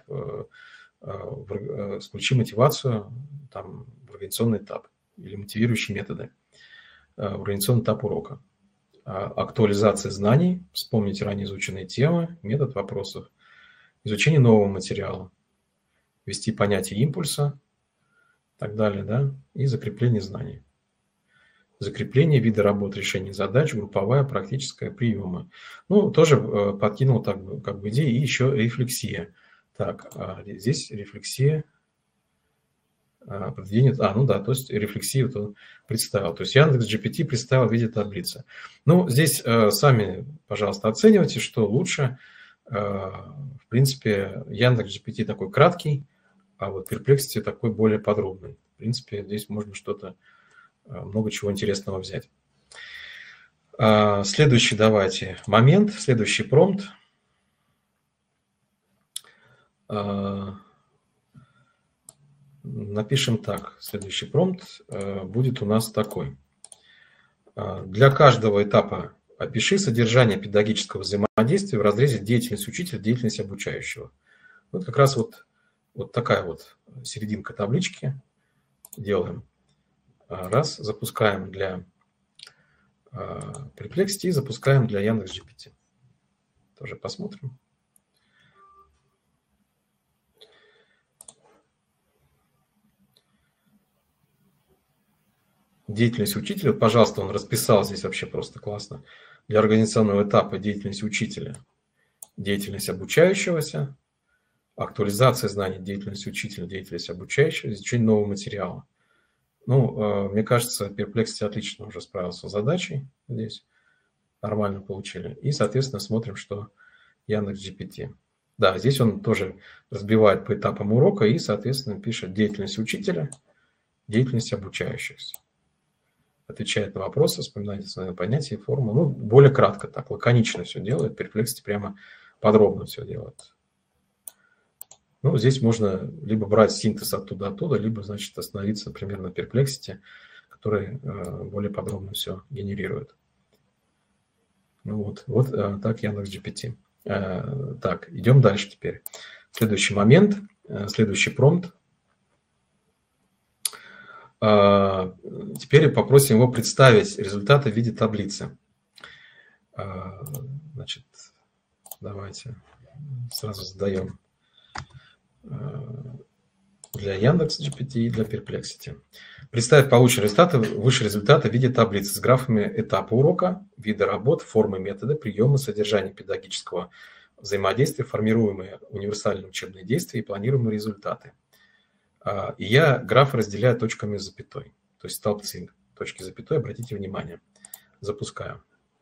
включи мотивацию там, в организационный этап или мотивирующие методы в организационный этап урока. Актуализация знаний, вспомните ранее изученные темы, метод вопросов, изучение нового материала, ввести понятие импульса и так далее, да, и закрепление знаний. Закрепление вида работ, решения задач, групповая, практическая, приемы. Ну, тоже подкинул так бы, как бы идеи, и еще рефлексия. Так, здесь рефлексия, определение, а, ну да, то есть рефлексию то представил. То есть Яндекс.джи пи ти представил в виде таблицы. Ну, здесь сами, пожалуйста, оценивайте, что лучше. В принципе, Яндекс.джи пи ти такой краткий, а вот Perplexity такой более подробный. В принципе, здесь можно что-то, много чего интересного взять. Следующий давайте момент, следующий промпт. Напишем так, следующий промпт будет у нас такой. Для каждого этапа опиши содержание педагогического взаимодействия в разрезе деятельность учителя, деятельность обучающего. Вот как раз вот, вот такая вот серединка таблички делаем. Раз, запускаем для Perplexity и запускаем для Яндекс.джи пи ти. Тоже посмотрим. Деятельность учителя. Пожалуйста, он расписал здесь вообще просто классно. Для организационного этапа деятельность учителя, деятельность обучающегося, актуализация знаний, деятельность учителя, деятельность обучающего, изучение нового материала. Ну, мне кажется, Perplexity отлично уже справился с задачей здесь. Нормально получили. И, соответственно, смотрим, что Яндекс.джи пи ти. Да, здесь он тоже разбивает по этапам урока и, соответственно, пишет деятельность учителя, деятельность обучающихся. Отвечает на вопросы, вспоминает основные понятия, формы. Ну, более кратко так, лаконично все делает. Perplexity прямо подробно все делает. Ну, здесь можно либо брать синтез оттуда-оттуда, либо, значит, остановиться, например, на Perplexity, который э, более подробно все генерирует. Ну вот, вот э, так Яндекс.джи пи ти. Э, так, идем дальше теперь. Следующий момент, э, следующий промпт. Э, теперь попросим его представить результаты в виде таблицы. Э, значит, давайте сразу задаем для Яндекс.джи-пи-ти и для Perplexity. Представь полученные результаты, выше результаты в виде таблицы с графами этапа урока, виды работ, формы, методы, приемы, содержание педагогического взаимодействия, формируемые универсальные учебные действия и планируемые результаты. И я граф разделяю точками с запятой, то есть столбцы, точки с запятой, обратите внимание. Запускаю.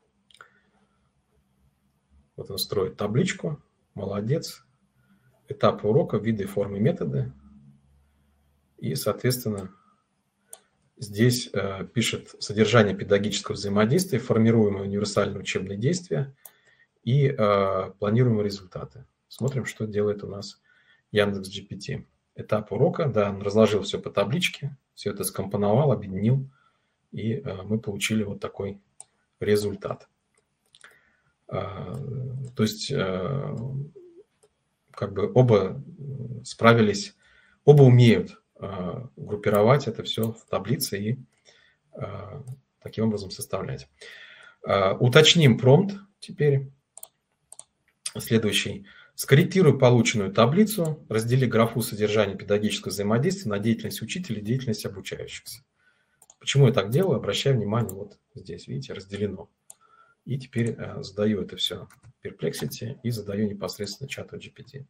Вот он строит табличку, молодец. Этапы урока, виды, формы, методы. И, соответственно, здесь э, пишет содержание педагогического взаимодействия, формируемые универсальные учебные действия и э, планируемые результаты. Смотрим, что делает у нас Яндекс.джи-пи-ти. Этап урока, да, он разложил все по табличке, все это скомпоновал, объединил, и э, мы получили вот такой результат. Э, то есть, э, как бы оба справились, оба умеют группировать это все в таблице и э, таким образом составлять. Э, уточним промпт теперь. Следующий. Скорректируй полученную таблицу, раздели графу содержания педагогического взаимодействия на деятельность учителя и деятельность обучающихся. Почему я так делаю? Обращаю внимание, вот здесь, видите, разделено. И теперь э, задаю это все Perplexity и задаю непосредственно чату джи пи ти.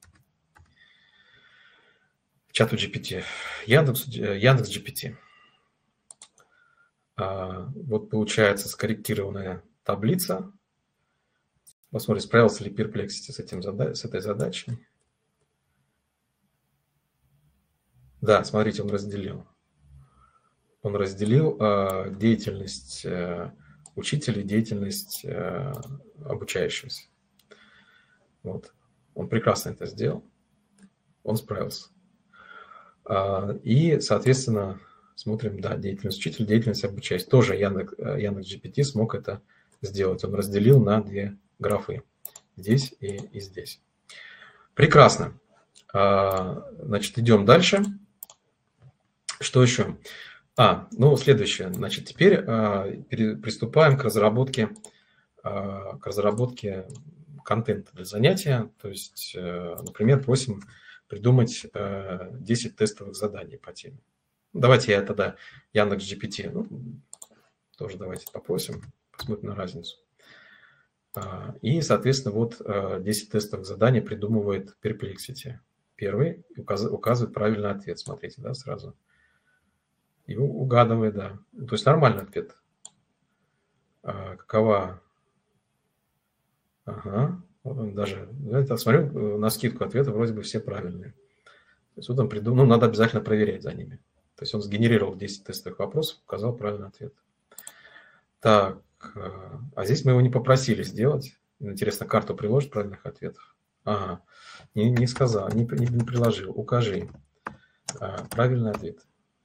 Чату джи пи ти, Яндекс, Яндекс.джи-пи-ти. А, вот получается скорректированная таблица. Посмотрим, справился ли Perplexity с, этим, с этой задачей. Да, смотрите, он разделил. Он разделил а, деятельность а, учителя и деятельность а, обучающегося. Вот. Он прекрасно это сделал. Он справился. И, соответственно, смотрим, да, деятельность учителя, деятельность обучающихся. Тоже Яндекс, Яндекс.джи-пи-ти смог это сделать. Он разделил на две графы. Здесь и, и здесь. Прекрасно. Значит, идем дальше. Что еще? А, ну, следующее. Значит, теперь приступаем к разработке, к разработке контента для занятия. То есть, например, просим придумать десять тестовых заданий по теме. Давайте я тогда Яндекс.джи-пи-ти, ну, тоже давайте попросим, посмотрим на разницу. И, соответственно, вот десять тестовых заданий придумывает Perplexity. Первый указывает правильный ответ, смотрите, да, сразу. И угадывает, да. То есть нормальный ответ. Какова? Ага. Даже, я смотрю, на скидку ответы вроде бы все правильные. То есть вот он придумал, ну, надо обязательно проверять за ними. То есть он сгенерировал десять тестовых вопросов, указал правильный ответ. Так, а здесь мы его не попросили сделать. Интересно, карту приложит правильных ответов. Ага, не, не сказал, не, не, не приложил. Укажи а, правильный ответ.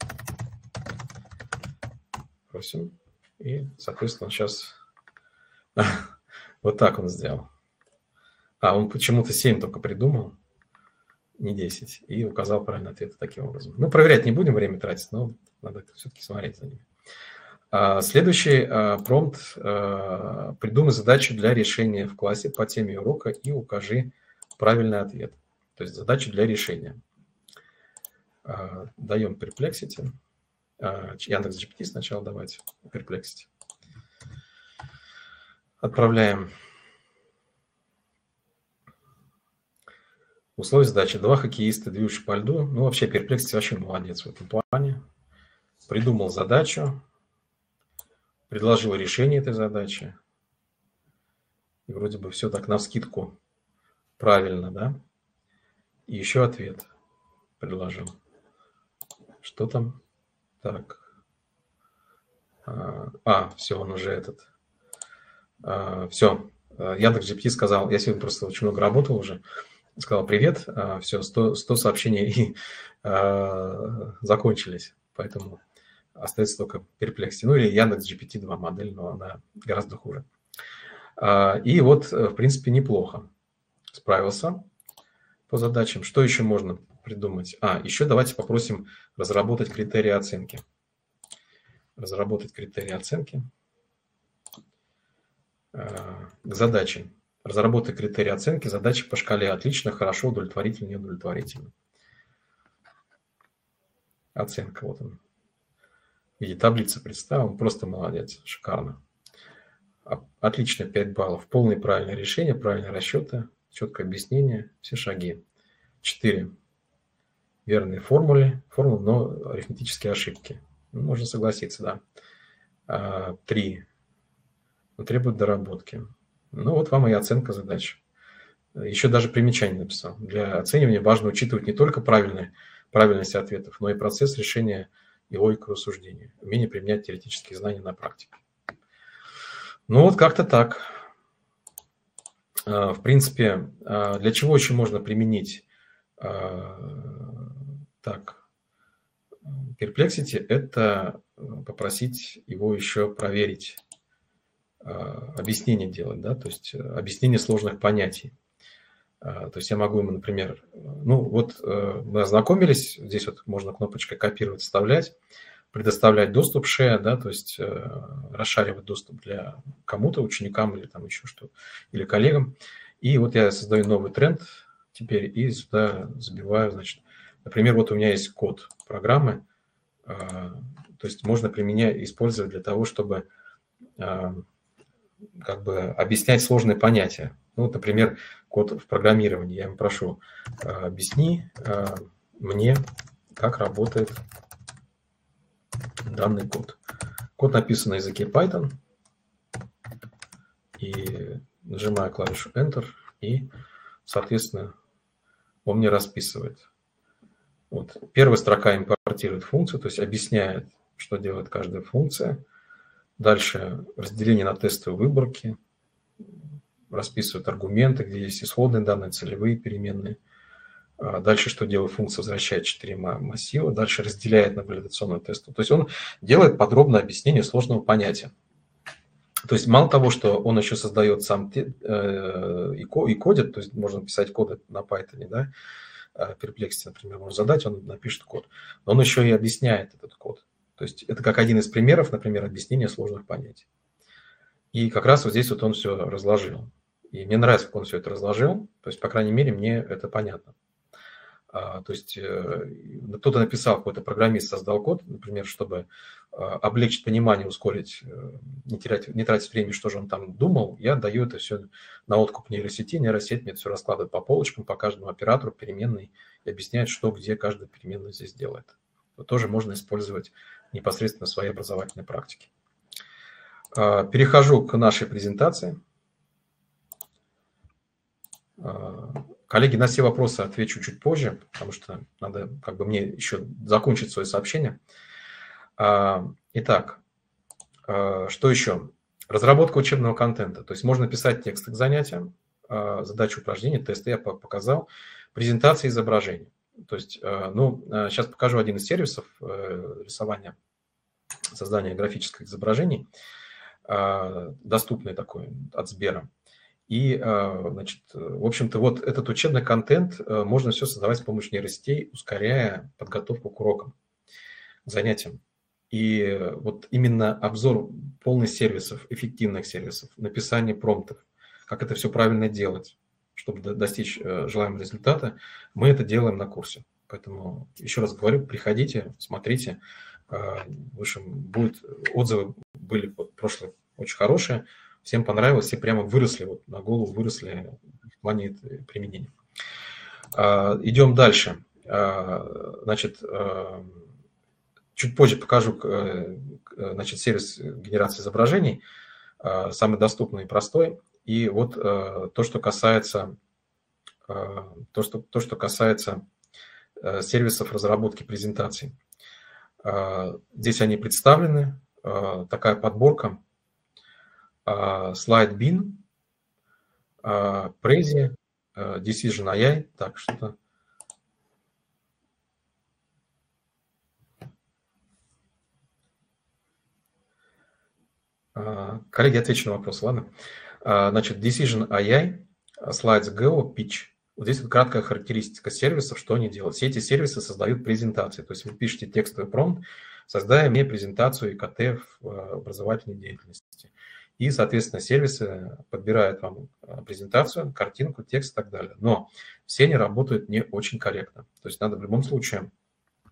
Просим. И, соответственно, сейчас вот так он сделал. А, он почему-то семь только придумал, не десять, и указал правильный ответ таким образом. Ну, проверять не будем, время тратить, но надо все-таки смотреть за ними. А, следующий а, промпт. А, придумай задачу для решения в классе по теме урока и укажи правильный ответ. То есть задачу для решения. А, даем Perplexity. А, Яндекс.джи-пи-ти сначала давайте, Perplexity. Отправляем. Условия задачи. Два хоккеиста, движущие по льду. Ну, вообще, Perplexity вообще молодец в этом плане. Придумал задачу, предложил решение этой задачи. И вроде бы все так навскидку правильно, да? И еще ответ предложил. Что там? Так. А, все, он уже этот. А, все. Яндекс.джи-пи-ти сказал, я сегодня просто очень много работал уже. Сказал привет, все, сто, сто сообщений и, а, закончились, поэтому остается только Perplexity, ну или Яндекс.джи-пи-ти два модель, но она гораздо хуже. А, и вот, в принципе, неплохо справился по задачам. Что еще можно придумать? А, еще давайте попросим разработать критерии оценки. Разработать критерии оценки а, к задаче. Разработай критерии оценки задачи по шкале отлично, хорошо, удовлетворительно, неудовлетворительно. оценка. Вот он. В виде таблицы представлен. Просто молодец. Шикарно. Отлично, пять баллов. Полное правильное решение, правильные расчеты, четкое объяснение, все шаги. четыре. Верные формулы, формулы, но арифметические ошибки. Ну, можно согласиться, да. три. Требует доработки. Ну, вот вам и оценка задач. Еще даже примечание написал. Для оценивания важно учитывать не только правильные, правильность ответов, но и процесс решения и логику рассуждения. Умение применять теоретические знания на практике. Ну, вот как-то так. В принципе, для чего еще можно применить так Perplexity? Это попросить его еще проверить, объяснение делать, да, то есть объяснение сложных понятий. То есть я могу ему, например, ну вот мы ознакомились, здесь вот можно кнопочкой копировать, вставлять, предоставлять доступ share, да, то есть расшаривать доступ для кому-то, ученикам или там еще что, или коллегам. И вот я создаю новый тренд теперь и сюда забиваю, значит, например, вот у меня есть код программы, то есть можно применять, использовать для того, чтобы как бы объяснять сложные понятия. Ну, вот, например, код в программировании. Я ему прошу, объясни мне, как работает данный код. Код написан на языке Python. И нажимаю клавишу Enter, и, соответственно, он мне расписывает. Вот. Первая строка импортирует функцию, то есть объясняет, что делает каждая функция. Дальше разделение на тестовые выборки, расписывают аргументы, где есть исходные данные, целевые переменные. Дальше что делает функция? Возвращает четыре массива. Дальше разделяет на валидационную тесту. То есть он делает подробное объяснение сложного понятия. То есть мало того, что он еще создает сам и кодит, то есть можно писать коды на Python, да, Perplexity, например, можно задать, он напишет код. Но он еще и объясняет этот код. То есть это как один из примеров, например, объяснения сложных понятий. И как раз вот здесь вот он все разложил. И мне нравится, как он все это разложил. То есть, по крайней мере, мне это понятно. А, то есть кто-то написал, какой-то программист создал код, например, чтобы облегчить понимание, ускорить, не, терять, не тратить время, что же он там думал. Я даю это все на откуп нейросети. Нейросеть мне это все раскладывает по полочкам, по каждому оператору переменной и объясняет, что, где каждая переменная здесь делает. Это тоже можно использовать непосредственно в своей образовательной практике. Перехожу к нашей презентации. Коллеги, на все вопросы отвечу чуть позже, потому что надо как бы мне еще закончить свое сообщение. Итак, что еще? Разработка учебного контента. То есть можно писать тексты к занятиям, задачи упражнений, тесты я показал, презентация изображений. То есть, ну, сейчас покажу один из сервисов рисования, создания графических изображений, доступный такой от Сбера. И, значит, в общем-то, вот этот учебный контент можно все создавать с помощью нейросетей, ускоряя подготовку к урокам, к занятиям. И вот именно обзор полных сервисов, эффективных сервисов, написание промптов, как это все правильно делать, чтобы достичь желаемого результата, мы это делаем на курсе. Поэтому, еще раз говорю, приходите, смотрите. В общем, будет, отзывы были вот, прошлые очень хорошие. Всем понравилось, все прямо выросли, вот на голову выросли в плане применения. Идем дальше. Значит, чуть позже покажу, значит, сервис генерации изображений, самый доступный и простой. И вот то, что касается, то, что, то, что касается сервисов разработки презентаций. Здесь они представлены, такая подборка. SlideBean, Prezi, Decision эй ай. Так, что-то. Коллеги, отвечу на вопрос, ладно? Значит, Decision эй ай, SlidesGo, Pitch. Вот здесь вот краткая характеристика сервисов, что они делают. Все эти сервисы создают презентации. То есть вы пишете текстовый промпт, создая мне презентацию ИКТ в образовательной деятельности. И, соответственно, сервисы подбирают вам презентацию, картинку, текст и так далее. Но все они работают не очень корректно. То есть надо в любом случае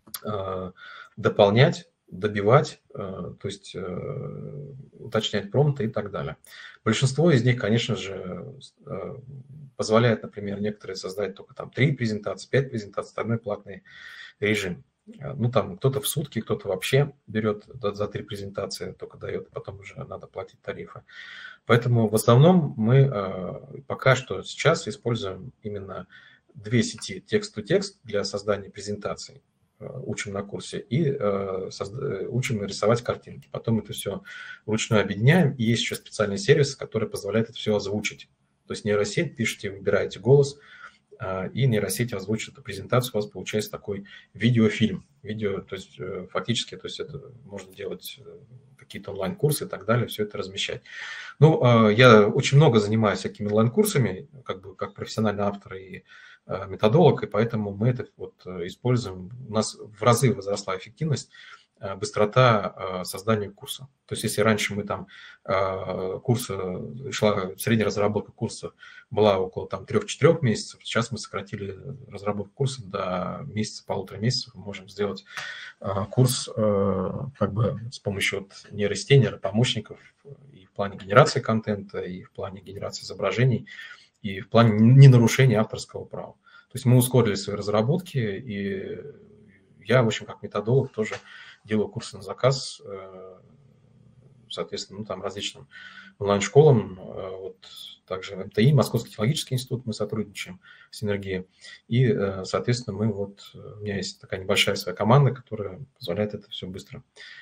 дополнять, добивать, то есть уточнять промпты и так далее. Большинство из них, конечно же, позволяет, например, некоторые создать только там три презентации, пять презентаций, остальной платный режим. Ну, там кто-то в сутки, кто-то вообще берет за три презентации, только дает, потом уже надо платить тарифы. Поэтому в основном мы пока что сейчас используем именно две сети текст-то-текст для создания презентаций, учим на курсе, и учим рисовать картинки. Потом это все вручную объединяем, и есть еще специальный сервис, который позволяет это все озвучить. То есть нейросеть, пишите, выбираете голос, и нейросеть озвучит эту презентацию, у вас получается такой видеофильм. Видео, то есть фактически, то есть это можно делать какие-то онлайн-курсы и так далее, все это размещать. Ну, я очень много занимаюсь всякими онлайн-курсами, как бы как профессиональный автор и методолог, и поэтому мы это вот используем. У нас в разы возросла эффективность, быстрота создания курса. То есть если раньше мы там курсы, шла средняя разработка курса была около там трех-четырех месяцев, сейчас мы сократили разработку курса до месяца, полутора месяцев. Мы можем сделать курс как бы с помощью вот нейросетей, нейропомощников и в плане генерации контента, и в плане генерации изображений, и в плане ненарушения авторского права. То есть мы ускорили свои разработки, и я, в общем, как методолог тоже делаю курсы на заказ, соответственно, ну, там различным онлайн-школам, вот также эм тэ и, Московский технологический институт, мы сотрудничаем с Синергией, и, соответственно, мы вот, у меня есть такая небольшая своя команда, которая позволяет это все быстро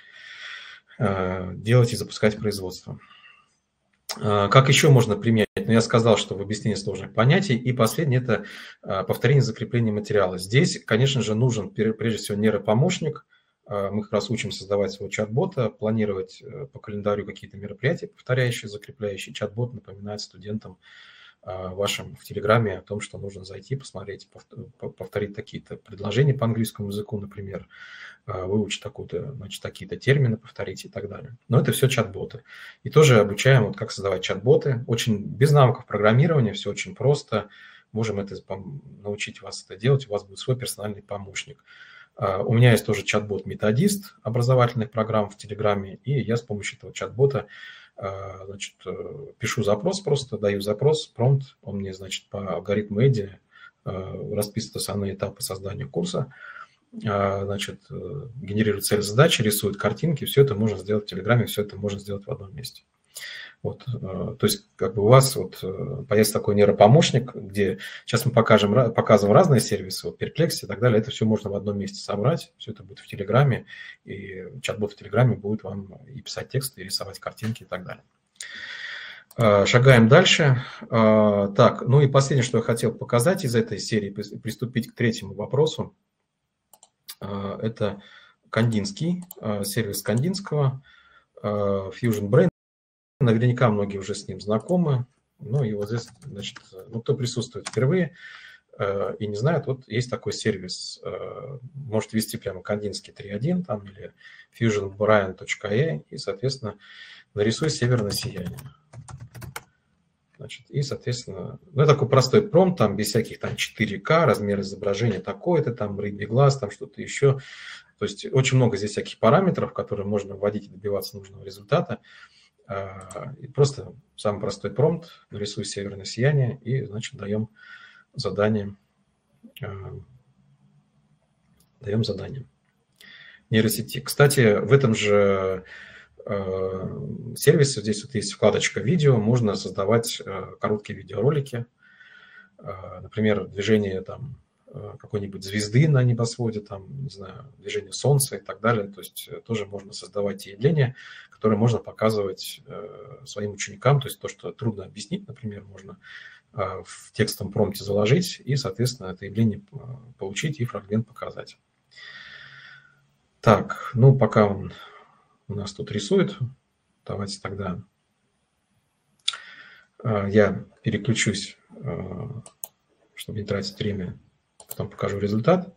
делать и запускать производство. Как еще можно применять? Ну, я сказал, что в объяснении сложных понятий. И последнее – это повторение закрепления материала. Здесь, конечно же, нужен прежде всего нейропомощник. Мы как раз учим создавать своего чат-бота, планировать по календарю какие-то мероприятия, повторяющие, закрепляющие. Чат-бот напоминает студентам вашим в Телеграме о том, что нужно зайти, посмотреть, повторить какие-то предложения по английскому языку, например, выучить такую-то, значит, такие-то термины, повторить и так далее. Но это все чат-боты. И тоже обучаем, вот как создавать чат-боты. Очень без навыков программирования, все очень просто. Можем это научить вас это делать, у вас будет свой персональный помощник. У меня есть тоже чат-бот-методист образовательных программ в Телеграме, и я с помощью этого чат-бота, значит, пишу запрос просто, даю запрос, промпт, он мне, значит, по алгоритму Эдди расписывает основные этапы создания курса, значит, генерирует цель задачи, рисует картинки, все это можно сделать в Телеграме, все это можно сделать в одном месте. Вот, то есть как бы у вас вот появится такой нейропомощник, где сейчас мы покажем, показываем разные сервисы, вот Perplexity и так далее, это все можно в одном месте собрать, все это будет в Телеграме, и чат-бот в Телеграме будет вам и писать тексты, и рисовать картинки и так далее. Шагаем дальше. Так, ну и последнее, что я хотел показать из этой серии, приступить к третьему вопросу, это Кандинский, сервис Кандинского, Fusion Brain. Наверняка многие уже с ним знакомы. Ну и вот здесь, значит, ну, кто присутствует впервые э, и не знает, вот есть такой сервис. Э, можете ввести прямо Кандинский три точка один там или fusion brain точка и и, соответственно, нарисуй северное сияние. Значит, и, соответственно, ну, это такой простой промпт, там без всяких там четыре ка, размер изображения такой-то, там рыбий глаз, там что-то еще. То есть очень много здесь всяких параметров, которые можно вводить и добиваться нужного результата. И просто самый простой промпт, нарисуй северное сияние, и, значит, даем задание, даем задание нейросети. Кстати, в этом же сервисе, здесь вот есть вкладочка «Видео», можно создавать короткие видеоролики, например, движение там какой-нибудь звезды на небосводе, там, не знаю, движение солнца и так далее. То есть тоже можно создавать те явления, которые можно показывать своим ученикам. То есть то, что трудно объяснить, например, можно в текстовом промпте заложить и, соответственно, это явление получить и фрагмент показать. Так, ну пока он у нас тут рисует, давайте тогда я переключусь, чтобы не тратить время. Потом покажу результат.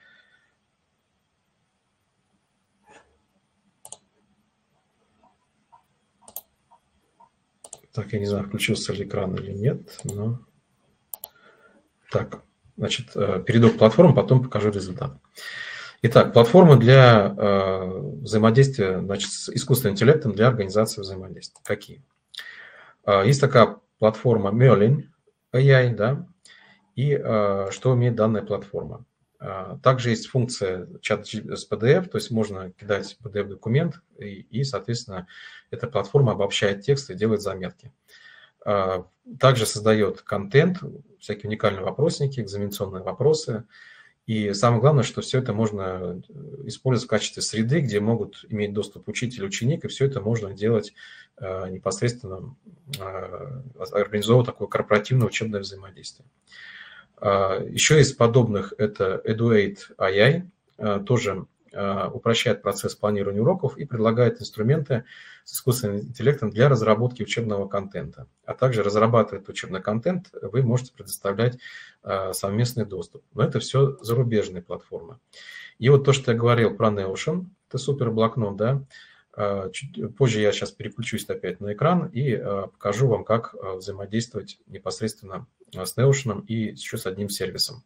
Так, я не знаю, включился ли экран или нет, но... Так, значит, перейду к платформе, потом покажу результат. Итак, платформы для э, взаимодействия, значит, с искусственным интеллектом для организации взаимодействия. Какие? Э, есть такая платформа Merlin эй ай, да, и э, что умеет данная платформа. Э, также есть функция чат с пи ди эф, то есть можно кидать пи ди эф-документ, и, и, соответственно, эта платформа обобщает текст и делает заметки. Э, также создает контент, всякие уникальные вопросники, экзаменационные вопросы. И самое главное, что все это можно использовать в качестве среды, где могут иметь доступ учитель, ученик, и все это можно делать э, непосредственно, э, организовывать такое корпоративное учебное взаимодействие. Э, еще из подобных это Eduate эй ай, э, тоже э, упрощает процесс планирования уроков и предлагает инструменты с искусственным интеллектом для разработки учебного контента. А также разрабатывает учебный контент, вы можете предоставлять э, совместный доступ. Но это все зарубежные платформы. И вот то, что я говорил про Notion, это супер блокнот, да. Э, чуть позже я сейчас переключусь опять на экран и э, покажу вам, как э, взаимодействовать непосредственно с Notion и еще с одним сервисом.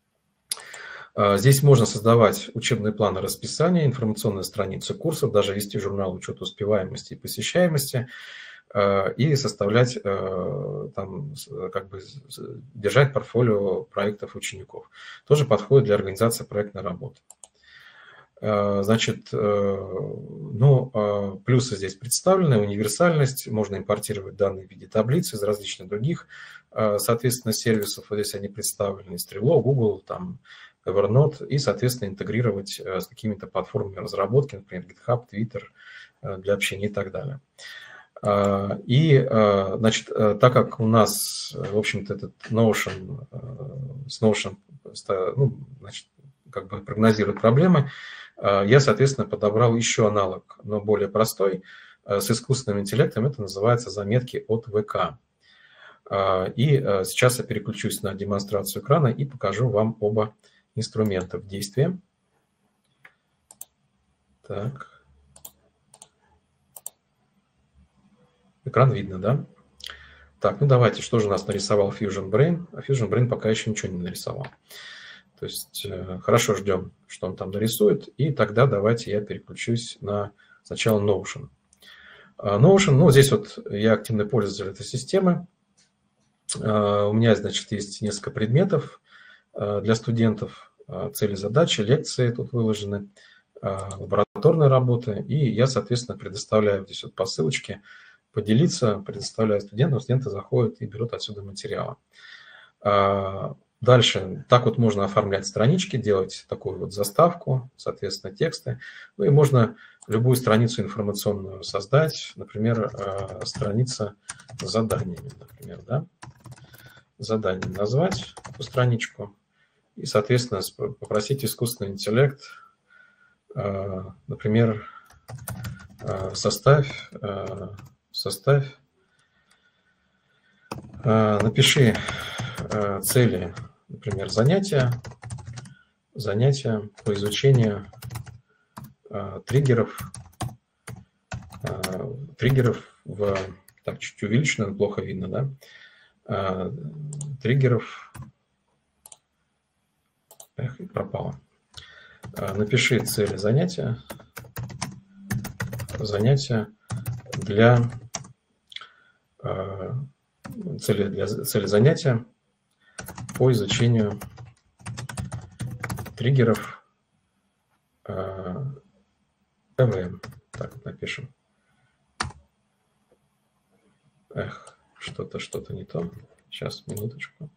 Здесь можно создавать учебные планы расписания, информационные страницы курсов, даже вести журнал учета успеваемости и посещаемости, и составлять, там, как бы, держать портфолио проектов учеников. Тоже подходит для организации проектной работы. Значит, ну, плюсы здесь представлены: универсальность, можно импортировать данные в виде таблиц из различных других, соответственно, сервисов. Вот здесь они представлены: Trello, Google, там, Evernote, и, соответственно, интегрировать с какими-то платформами разработки, например, GitHub, Twitter, для общения и так далее. И, значит, так как у нас, в общем-то, этот Notion, с Notion, ну, значит, как бы прогнозирует проблемы, я, соответственно, подобрал еще аналог, но более простой, с искусственным интеллектом. Это называется заметки от вэ ка. И сейчас я переключусь на демонстрацию экрана и покажу вам оба инструмента в действии. Так. Экран видно, да? Так, ну давайте, что же у нас нарисовал Fusion Brain? А Fusion Brain пока еще ничего не нарисовал. То есть хорошо, ждем, что он там нарисует, и тогда давайте я переключусь на сначала Notion. Notion, ну здесь вот я активный пользователь этой системы. У меня, значит, есть несколько предметов для студентов, цели, задачи, лекции тут выложены, лабораторные работы, и я, соответственно, предоставляю здесь вот по ссылочке поделиться, предоставляю студентам, студенты заходят и берут отсюда материалы. Дальше так вот можно оформлять странички, делать такую вот заставку, соответственно, тексты. Ну и можно любую страницу информационную создать, например, страница с заданиями, например, да? Заданием назвать эту страничку и, соответственно, попросить искусственный интеллект, например, составь, составь, напиши цели, например, занятия, занятия по изучению триггеров, триггеров в, так, чуть увеличено, плохо видно, да, триггеров, эх, пропало. Напиши цели занятия, занятия для цели, для цели занятия по изучению триггеров и ви эм. Так, напишем. Эх, что-то, что-то не то. Сейчас, минуточку.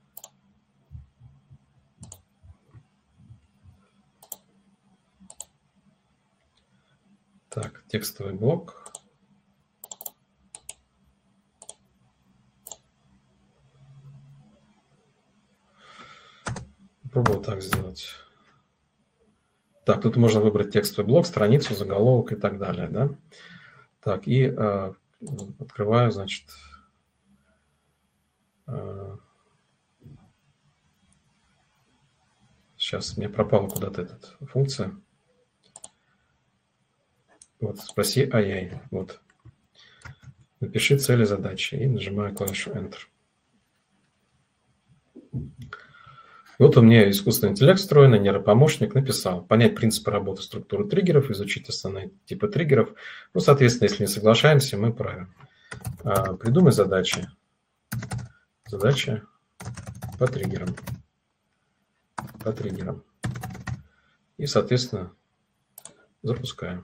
Так, текстовый блок. Попробую так сделать. Так, тут можно выбрать текстовый блок, страницу, заголовок и так далее, да? Так, и э, открываю, значит, э, сейчас мне пропала куда-то эта функция. Вот, спроси эй ай. Вот. Напиши цели, задачи и нажимаю клавишу Enter. Вот у меня искусственный интеллект встроенный, нейропомощник, написал: понять принципы работы структуры триггеров, изучить основные типы триггеров. Ну, соответственно, если не соглашаемся, мы правим. Придумай задачи. Задача по триггерам. По триггерам. И, соответственно, запускаем.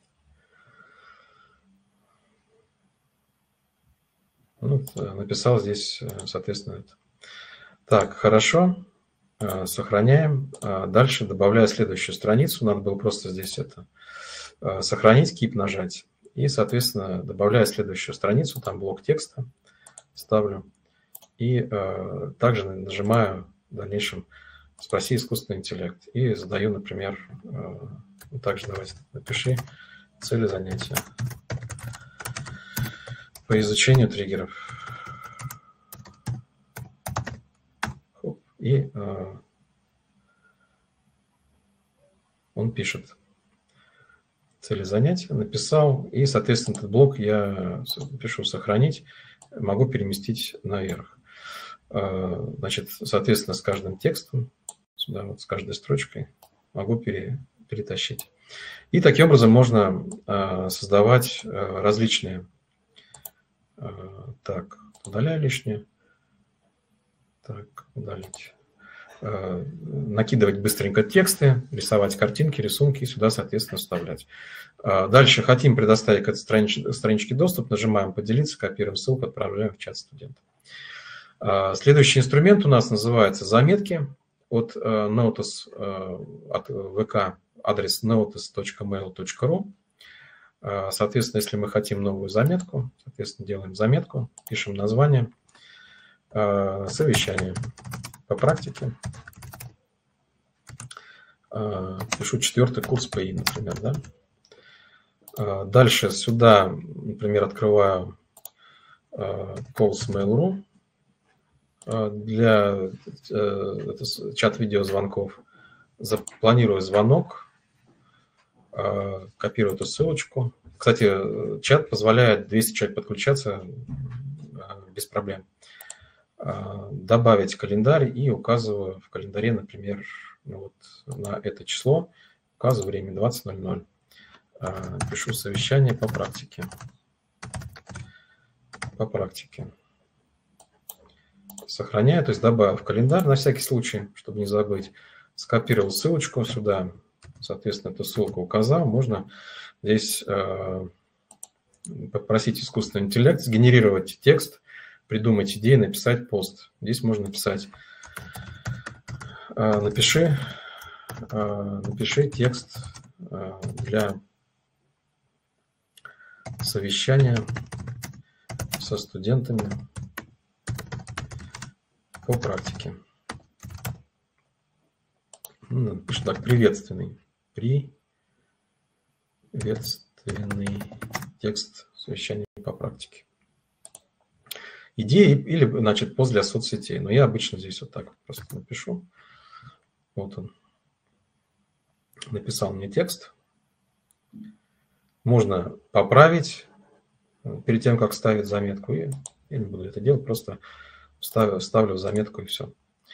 Вот, написал здесь, соответственно, это. Так, хорошо. Сохраняем. Дальше добавляю следующую страницу. Надо было просто здесь это сохранить, keep нажать. И, соответственно, добавляю следующую страницу. Там блок текста ставлю. И э, также нажимаю в дальнейшем «Спроси искусственный интеллект». И задаю, например, э, также давайте напиши цели занятия по изучению триггеров. И э, он пишет цели занятия, написал, и, соответственно, этот блок я пишу «Сохранить», могу переместить наверх. Значит, соответственно, с каждым текстом, сюда вот с каждой строчкой могу пере, перетащить. И таким образом можно создавать различные... Так, удаляю лишнее. Так, удалить. Накидывать быстренько тексты, рисовать картинки, рисунки и сюда, соответственно, вставлять. Дальше хотим предоставить к этой страничке, страничке доступ, нажимаем «Поделиться», копируем ссылку, отправляем в чат студента. Следующий инструмент у нас называется «Заметки» от Notice, от ВК, адрес notice точка mail точка ru. Соответственно, если мы хотим новую заметку, соответственно, делаем заметку, пишем название, совещание по практике. Пишу четвертый курс ПИ, например, да. Дальше сюда, например, открываю calls Mail.ru для чат-видеозвонков. Запланирую звонок, копирую эту ссылочку. Кстати, чат позволяет двести человек подключаться без проблем. Добавить календарь и указываю в календаре, например, ну вот на это число, указываю время двадцать ноль ноль. Пишу совещание по практике. По практике. Сохраняю, то есть добавил в календарь на всякий случай, чтобы не забыть. Скопировал ссылочку сюда, соответственно, эту ссылку указал. Можно здесь э, попросить искусственный интеллект сгенерировать текст, придумать идеи, написать пост. Здесь можно написать, э, напиши, э, напиши текст э, для совещания со студентами по практике. Ну, пишет так: приветственный. Приветственный текст совещания по практике. Идеи или, значит, пост для соцсетей. Но я обычно здесь вот так просто напишу. Вот он. Написал мне текст. Можно поправить перед тем, как ставить заметку. И я не буду это делать, просто ставлю, ставлю в заметку и все.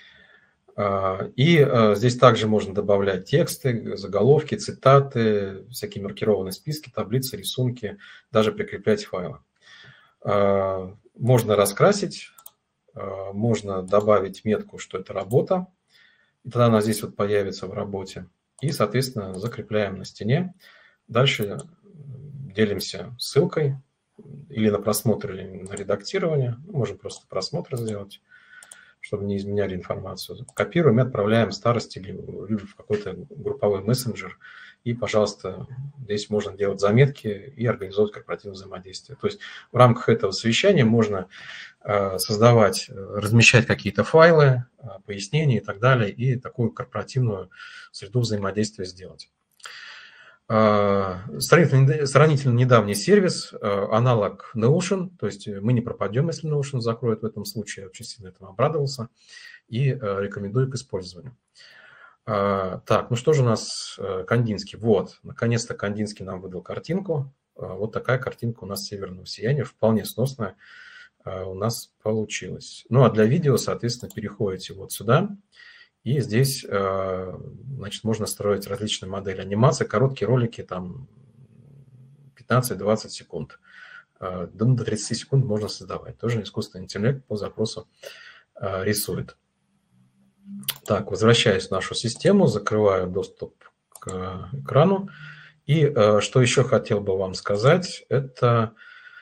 И здесь также можно добавлять тексты, заголовки, цитаты, всякие маркированные списки, таблицы, рисунки, даже прикреплять файлы. Можно раскрасить, можно добавить метку, что это работа. И тогда она здесь вот появится в работе. И, соответственно, закрепляем на стене. Дальше делимся ссылкой или на просмотр, или на редактирование. Можем просто просмотр сделать, чтобы не изменяли информацию. Копируем и отправляем в старость или в какой-то групповой мессенджер. И, пожалуйста, здесь можно делать заметки и организовывать корпоративное взаимодействие. То есть в рамках этого совещания можно создавать, размещать какие-то файлы, пояснения и так далее, и такую корпоративную среду взаимодействия сделать. Сравнительно, сравнительно недавний сервис, аналог Notion, то есть мы не пропадем, если Notion закроет в этом случае. Я очень сильно этому обрадовался и рекомендую к использованию. Так, ну что же у нас Кандинский? Вот, наконец-то Кандинский нам выдал картинку. Вот такая картинка у нас северного сияния, вполне сносная у нас получилась. Ну а для видео, соответственно, переходите вот сюда И здесь, значит, можно строить различные модели анимации, короткие ролики, там пятнадцать-двадцать секунд. До тридцати секунд можно создавать. Тоже искусственный интеллект по запросу рисует. Так, возвращаюсь в нашу систему, закрываю доступ к экрану. И что еще хотел бы вам сказать, это,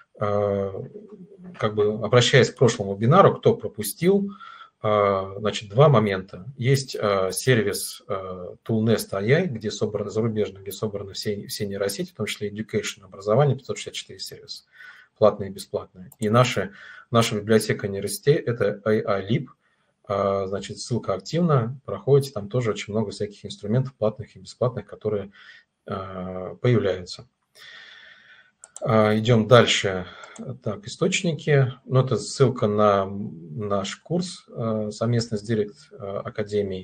как бы обращаясь к прошлому вебинару, кто пропустил, значит, два момента. Есть сервис Toolnest точка эй ай, где собраны зарубежные, где собраны все, все нейросети, в том числе Education, образование, пятьсот шестьдесят четыре сервиса, платные и бесплатные. И наши, наша библиотека нейросетей – это эй ай Lib. Значит, ссылка активна, проходите, там тоже очень много всяких инструментов, платных и бесплатных, которые появляются. Идем дальше. Так, источники. Ну, это ссылка на наш курс совместно с Директ Академией.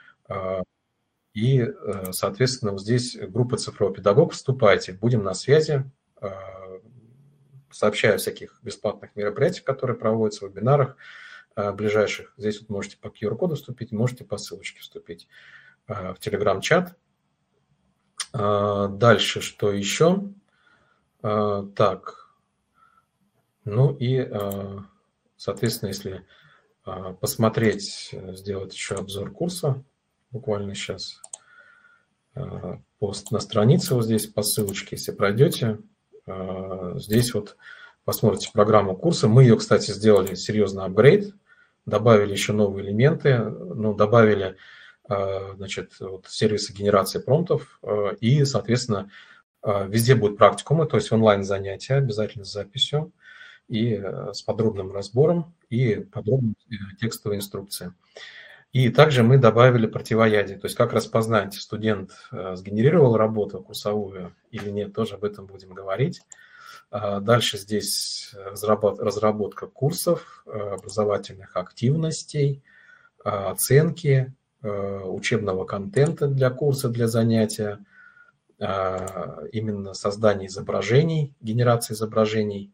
И, соответственно, вот здесь группа «Цифровой педагог». Вступайте, будем на связи. Сообщаю о всяких бесплатных мероприятиях, которые проводятся, в вебинарах ближайших. Здесь вот можете по ку ар коду вступить, можете по ссылочке вступить в Telegram-чат. Дальше, что еще? Так, ну и, соответственно, если посмотреть, сделать еще обзор курса, буквально сейчас пост на странице, вот здесь по ссылочке, если пройдете, здесь вот посмотрите программу курса. Мы ее, кстати, сделали серьезный апгрейд, добавили еще новые элементы, ну, добавили, значит, вот сервисы генерации промптов и, соответственно, везде будут практикумы, то есть онлайн занятия обязательно с записью и с подробным разбором и подробной текстовой инструкции. И также мы добавили противоядие, то есть как распознать, студент сгенерировал работу курсовую или нет, тоже об этом будем говорить. Дальше здесь разработка курсов, образовательных активностей, оценки, учебного контента для курса, для занятия, именно создание изображений, генерация изображений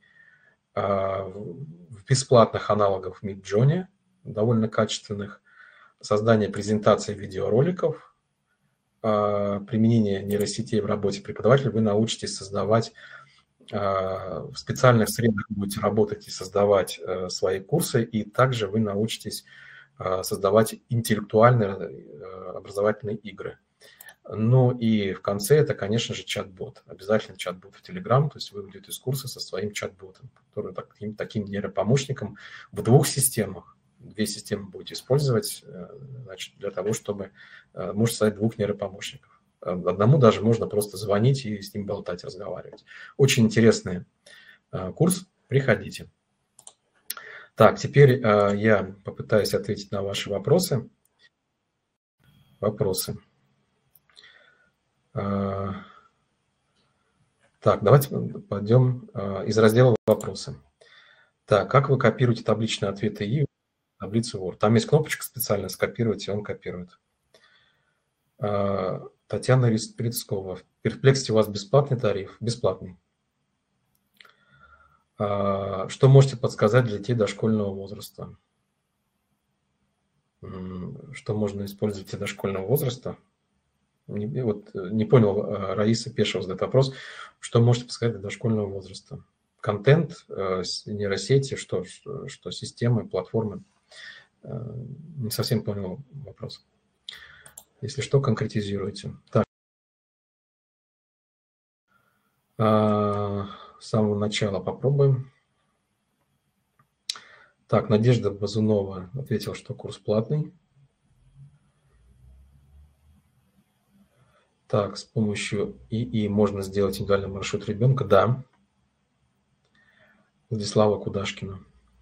в бесплатных аналогах в Midjourney, довольно качественных, создание презентаций видеороликов, применение нейросетей в работе преподавателя. Вы научитесь создавать в специальных средах, будете работать и создавать свои курсы, и также вы научитесь создавать интеллектуальные образовательные игры. Ну и в конце это, конечно же, чат-бот. Обязательно чат-бот в Telegram, то есть вы уйдете из курса со своим чат-ботом, который таким, таким нейропомощником в двух системах. Две системы будете использовать, значит, для того, чтобы можете создать двух нейропомощников. Одному даже можно просто звонить и с ним болтать, разговаривать. Очень интересный курс, приходите. Так, теперь я попытаюсь ответить на ваши вопросы. Вопросы. Так, давайте пойдем из раздела «Вопросы». Так, как вы копируете табличные ответы И в таблицу Word? Там есть кнопочка специально «Скопировать», и он копирует. Татьяна Рицкова. В Perplexity у вас бесплатный тариф? Бесплатный. Что можете подсказать для детей дошкольного возраста? Что можно использовать для дошкольного возраста? Не, вот, не понял, Раиса Пешева задает вопрос, что можете подсказать для дошкольного возраста? Контент, нейросети, что, что, что системы, платформы? Не совсем понял вопрос. Если что, конкретизируйте. Так. С самого начала попробуем. Так, Надежда Базунова ответила, что курс платный. Так, с помощью ИИ можно сделать индивидуальный маршрут ребенка? Да. Владислава Кудашкина.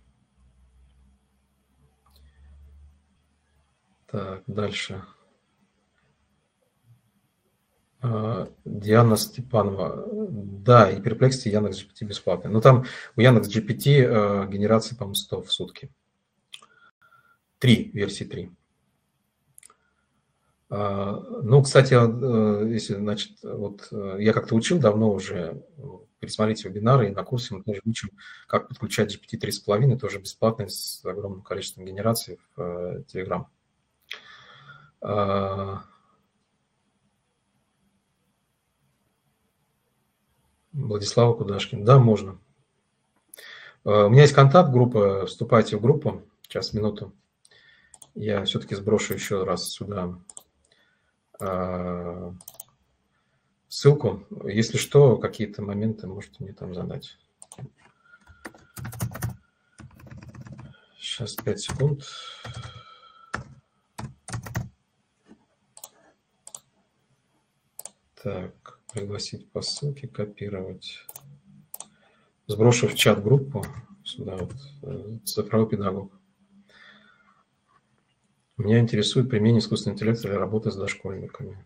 Так, дальше. Диана Степанова. Да, и Perplexity, Яндекс.джи пи ти бесплатный. Но там у Яндекс.джи пи ти генерация, по-моему, сто в сутки. Три, версии три. Ну, кстати, если, значит, вот я как-то учил давно уже, пересмотрите вебинары, и на курсе мы тоже учим, как подключать джи пи ти три с половиной, тоже бесплатно, с огромным количеством генераций в Telegram. Владислава Кудашкин. Да, можно. У меня есть контакт, группа, вступайте в группу. Сейчас, минуту. Я все-таки сброшу еще раз сюда ссылку. Если что, какие-то моменты можете мне там задать. Сейчас пять секунд. Так, пригласить по ссылке, копировать. Сброшу в чат группу. Сюда вот, цифровой педагог. Меня интересует применение искусственного интеллекта для работы с дошкольниками.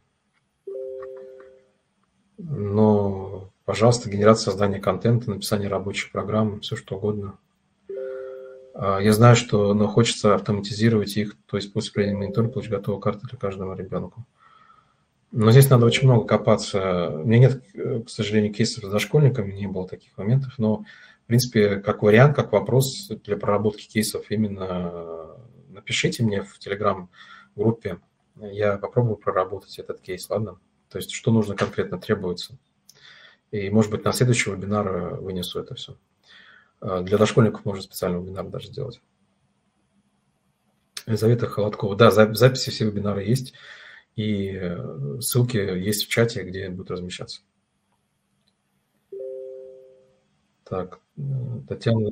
Но, пожалуйста, генерация создания контента, написание рабочих программ, все что угодно. Я знаю, что но хочется автоматизировать их, то есть после проведения мониторинга получить готовую карту для каждого ребенка. Но здесь надо очень много копаться. У меня нет, к сожалению, кейсов с дошкольниками, не было таких моментов, но, в принципе, как вариант, как вопрос для проработки кейсов, именно напишите мне в Telegram-группе, я попробую проработать этот кейс, ладно? То есть что нужно конкретно требуется. И, может быть, на следующий вебинар вынесу это все. Для дошкольников можно специальный вебинар даже сделать. Елизавета Холодкова. Да, записи все вебинары есть. И ссылки есть в чате, где будут размещаться. Так, Татьяна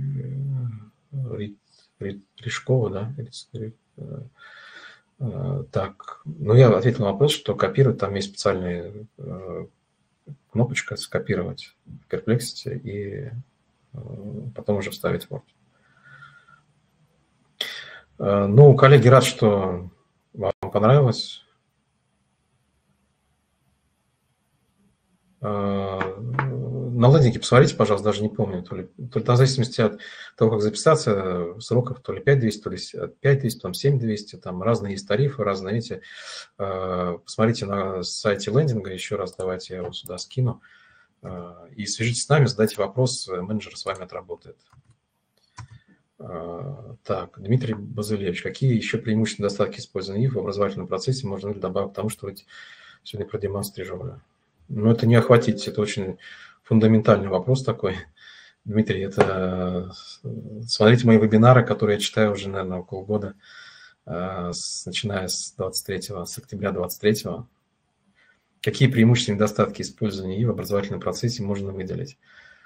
Рижкова, да? Так, ну я ответил на вопрос, что копировать, там есть специальная кнопочка «Скопировать» в Perplexity и потом уже вставить в Word. Ну, коллеги, рад, что вам понравилось. На лендинге посмотрите, пожалуйста, даже не помню, то ли, то ли в зависимости от того, как записаться, сроков то ли пять тысяч двести, то ли пять тысяч, там семь тысяч двести, там разные есть тарифы, разные эти. Посмотрите на сайте лендинга, еще раз давайте я его сюда скину. И свяжитесь с нами, задайте вопрос, менеджер с вами отработает. Так, Дмитрий Базылевич, какие еще преимущества недостатки использования ИФ в образовательном процессе можно ли добавить к тому, что вы сегодня продемонстрировали? Ну, это не охватить, это очень фундаментальный вопрос такой. Дмитрий, это смотрите мои вебинары, которые я читаю уже, наверное, около года, начиная с двадцать третьего, с октября двадцать третьего. Какие преимущества и недостатки использования ИФ в образовательном процессе можно выделить?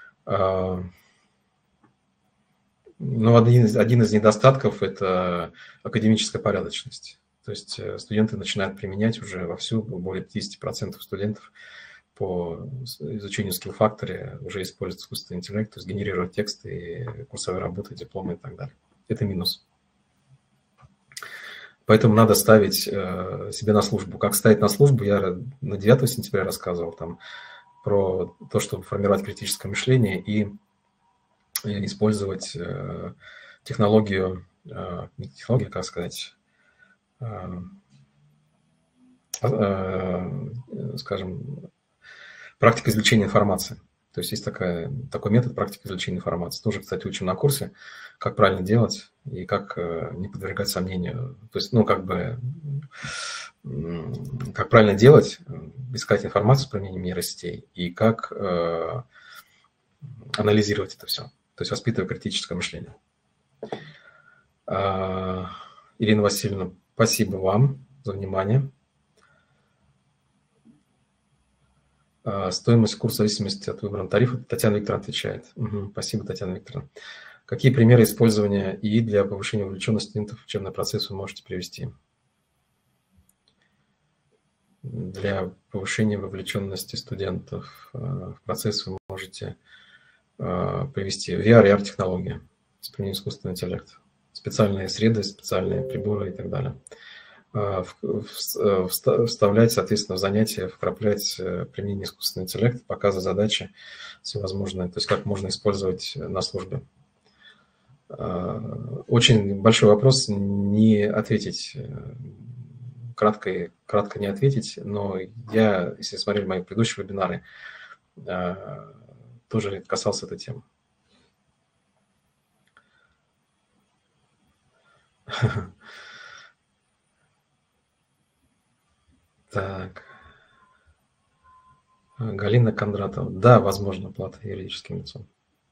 Ну, один из, один из недостатков – это академическая порядочность. То есть студенты начинают применять уже вовсю, более пятьдесят процентов студентов по изучению Skill Factory уже используют искусственный интеллект, то есть генерируют тексты, курсовые работы, дипломы и так далее. Это минус. Поэтому надо ставить себе на службу. Как ставить на службу, я на девятого сентября рассказывал там про то, чтобы формировать критическое мышление и использовать технологию, не технологию, как сказать, скажем, практика извлечения информации. То есть есть такая, такой метод практики извлечения информации. Тоже, кстати, учим на курсе, как правильно делать и как не подвергать сомнению. То есть, ну, как бы, как правильно делать, искать информацию про применение нейросетей и как э, анализировать это все. То есть воспитывая критическое мышление. А, Ирина Васильевна, спасибо вам за внимание. Стоимость курса в зависимости от выбранного тарифа. Татьяна Викторовна отвечает. Угу, спасибо, Татьяна Викторовна. Какие примеры использования ИИ для повышения вовлеченности студентов в учебный процесс вы можете привести? Для повышения вовлеченности студентов в процесс вы можете привести ви ар и ар технологии с применением искусственного интеллекта, специальные среды, специальные приборы и так далее. Вставлять, соответственно, в занятия, вкраплять применение искусственного интеллекта, показывать задачи всевозможные, то есть как можно использовать на службе. Очень большой вопрос, не ответить, кратко, кратко не ответить, но я, если смотрели мои предыдущие вебинары, тоже касался этой темы. Так. Галина Кондратова. Да, возможно, плата юридическим лицом.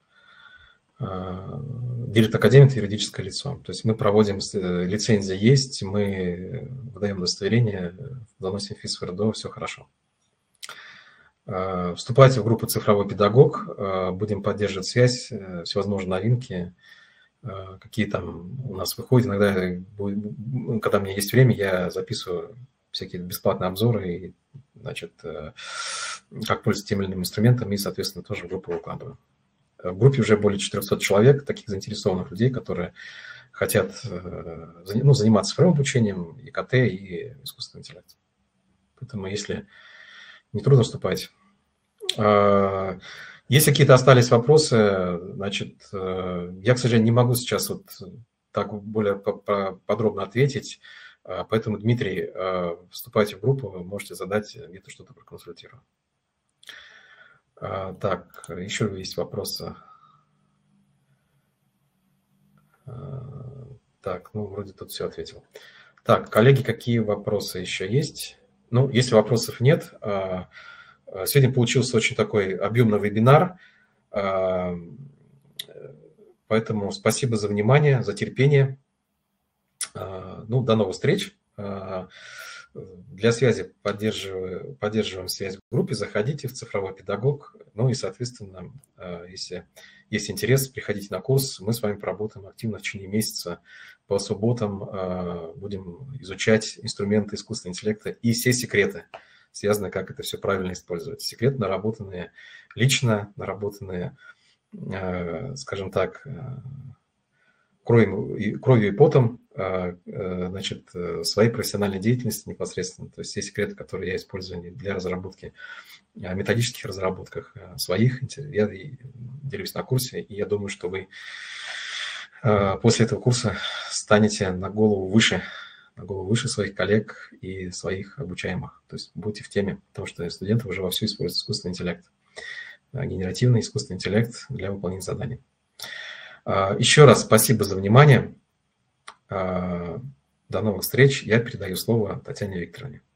Директор академии – это юридическое лицо. То есть мы проводим, лицензия есть, мы выдаем удостоверение, заносим физ в РДО, все хорошо. Вступайте в группу «Цифровой педагог», будем поддерживать связь, всевозможные новинки, какие там у нас выходят. Иногда, когда у меня есть время, я записываю всякие бесплатные обзоры, и, значит, как пользоваться тем или иным инструментом, и, соответственно, тоже в группу выкладываю. В группе уже более четырёхсот человек, таких заинтересованных людей, которые хотят ну, заниматься цифровым обучением, и ка тэ, и искусственным интеллектом. Поэтому, если не трудно, вступайте. Если какие-то остались вопросы, значит, я, к сожалению, не могу сейчас вот так более подробно ответить, поэтому, Дмитрий, вступайте в группу, вы можете задать, где-то что-то проконсультирую. Так, еще есть вопросы. Так, ну, вроде тут все ответил. Так, коллеги, какие вопросы еще есть? Ну, если вопросов нет, сегодня получился очень такой объемный вебинар, поэтому спасибо за внимание, за терпение. Ну, до новых встреч. Для связи поддерживаем, поддерживаем связь в группе, заходите в «Цифровой педагог». Ну и, соответственно, если есть интерес, приходите на курс. Мы с вами поработаем активно в течение месяца. По субботам будем изучать инструменты искусственного интеллекта и все секреты, связанные, как это все правильно использовать. Секреты, наработанные лично, наработанные, скажем так, кровью, кровью и потом, значит, своей профессиональной деятельности непосредственно. То есть все секреты, которые я использую для разработки, методических разработках своих, я делюсь на курсе, и я думаю, что вы после этого курса станете на голову выше, на голову выше своих коллег и своих обучаемых. То есть будьте в теме, потому что студенты уже вовсю используют искусственный интеллект, генеративный искусственный интеллект для выполнения заданий. Еще раз спасибо за внимание. До новых встреч. Я передаю слово Татьяне Викторовне.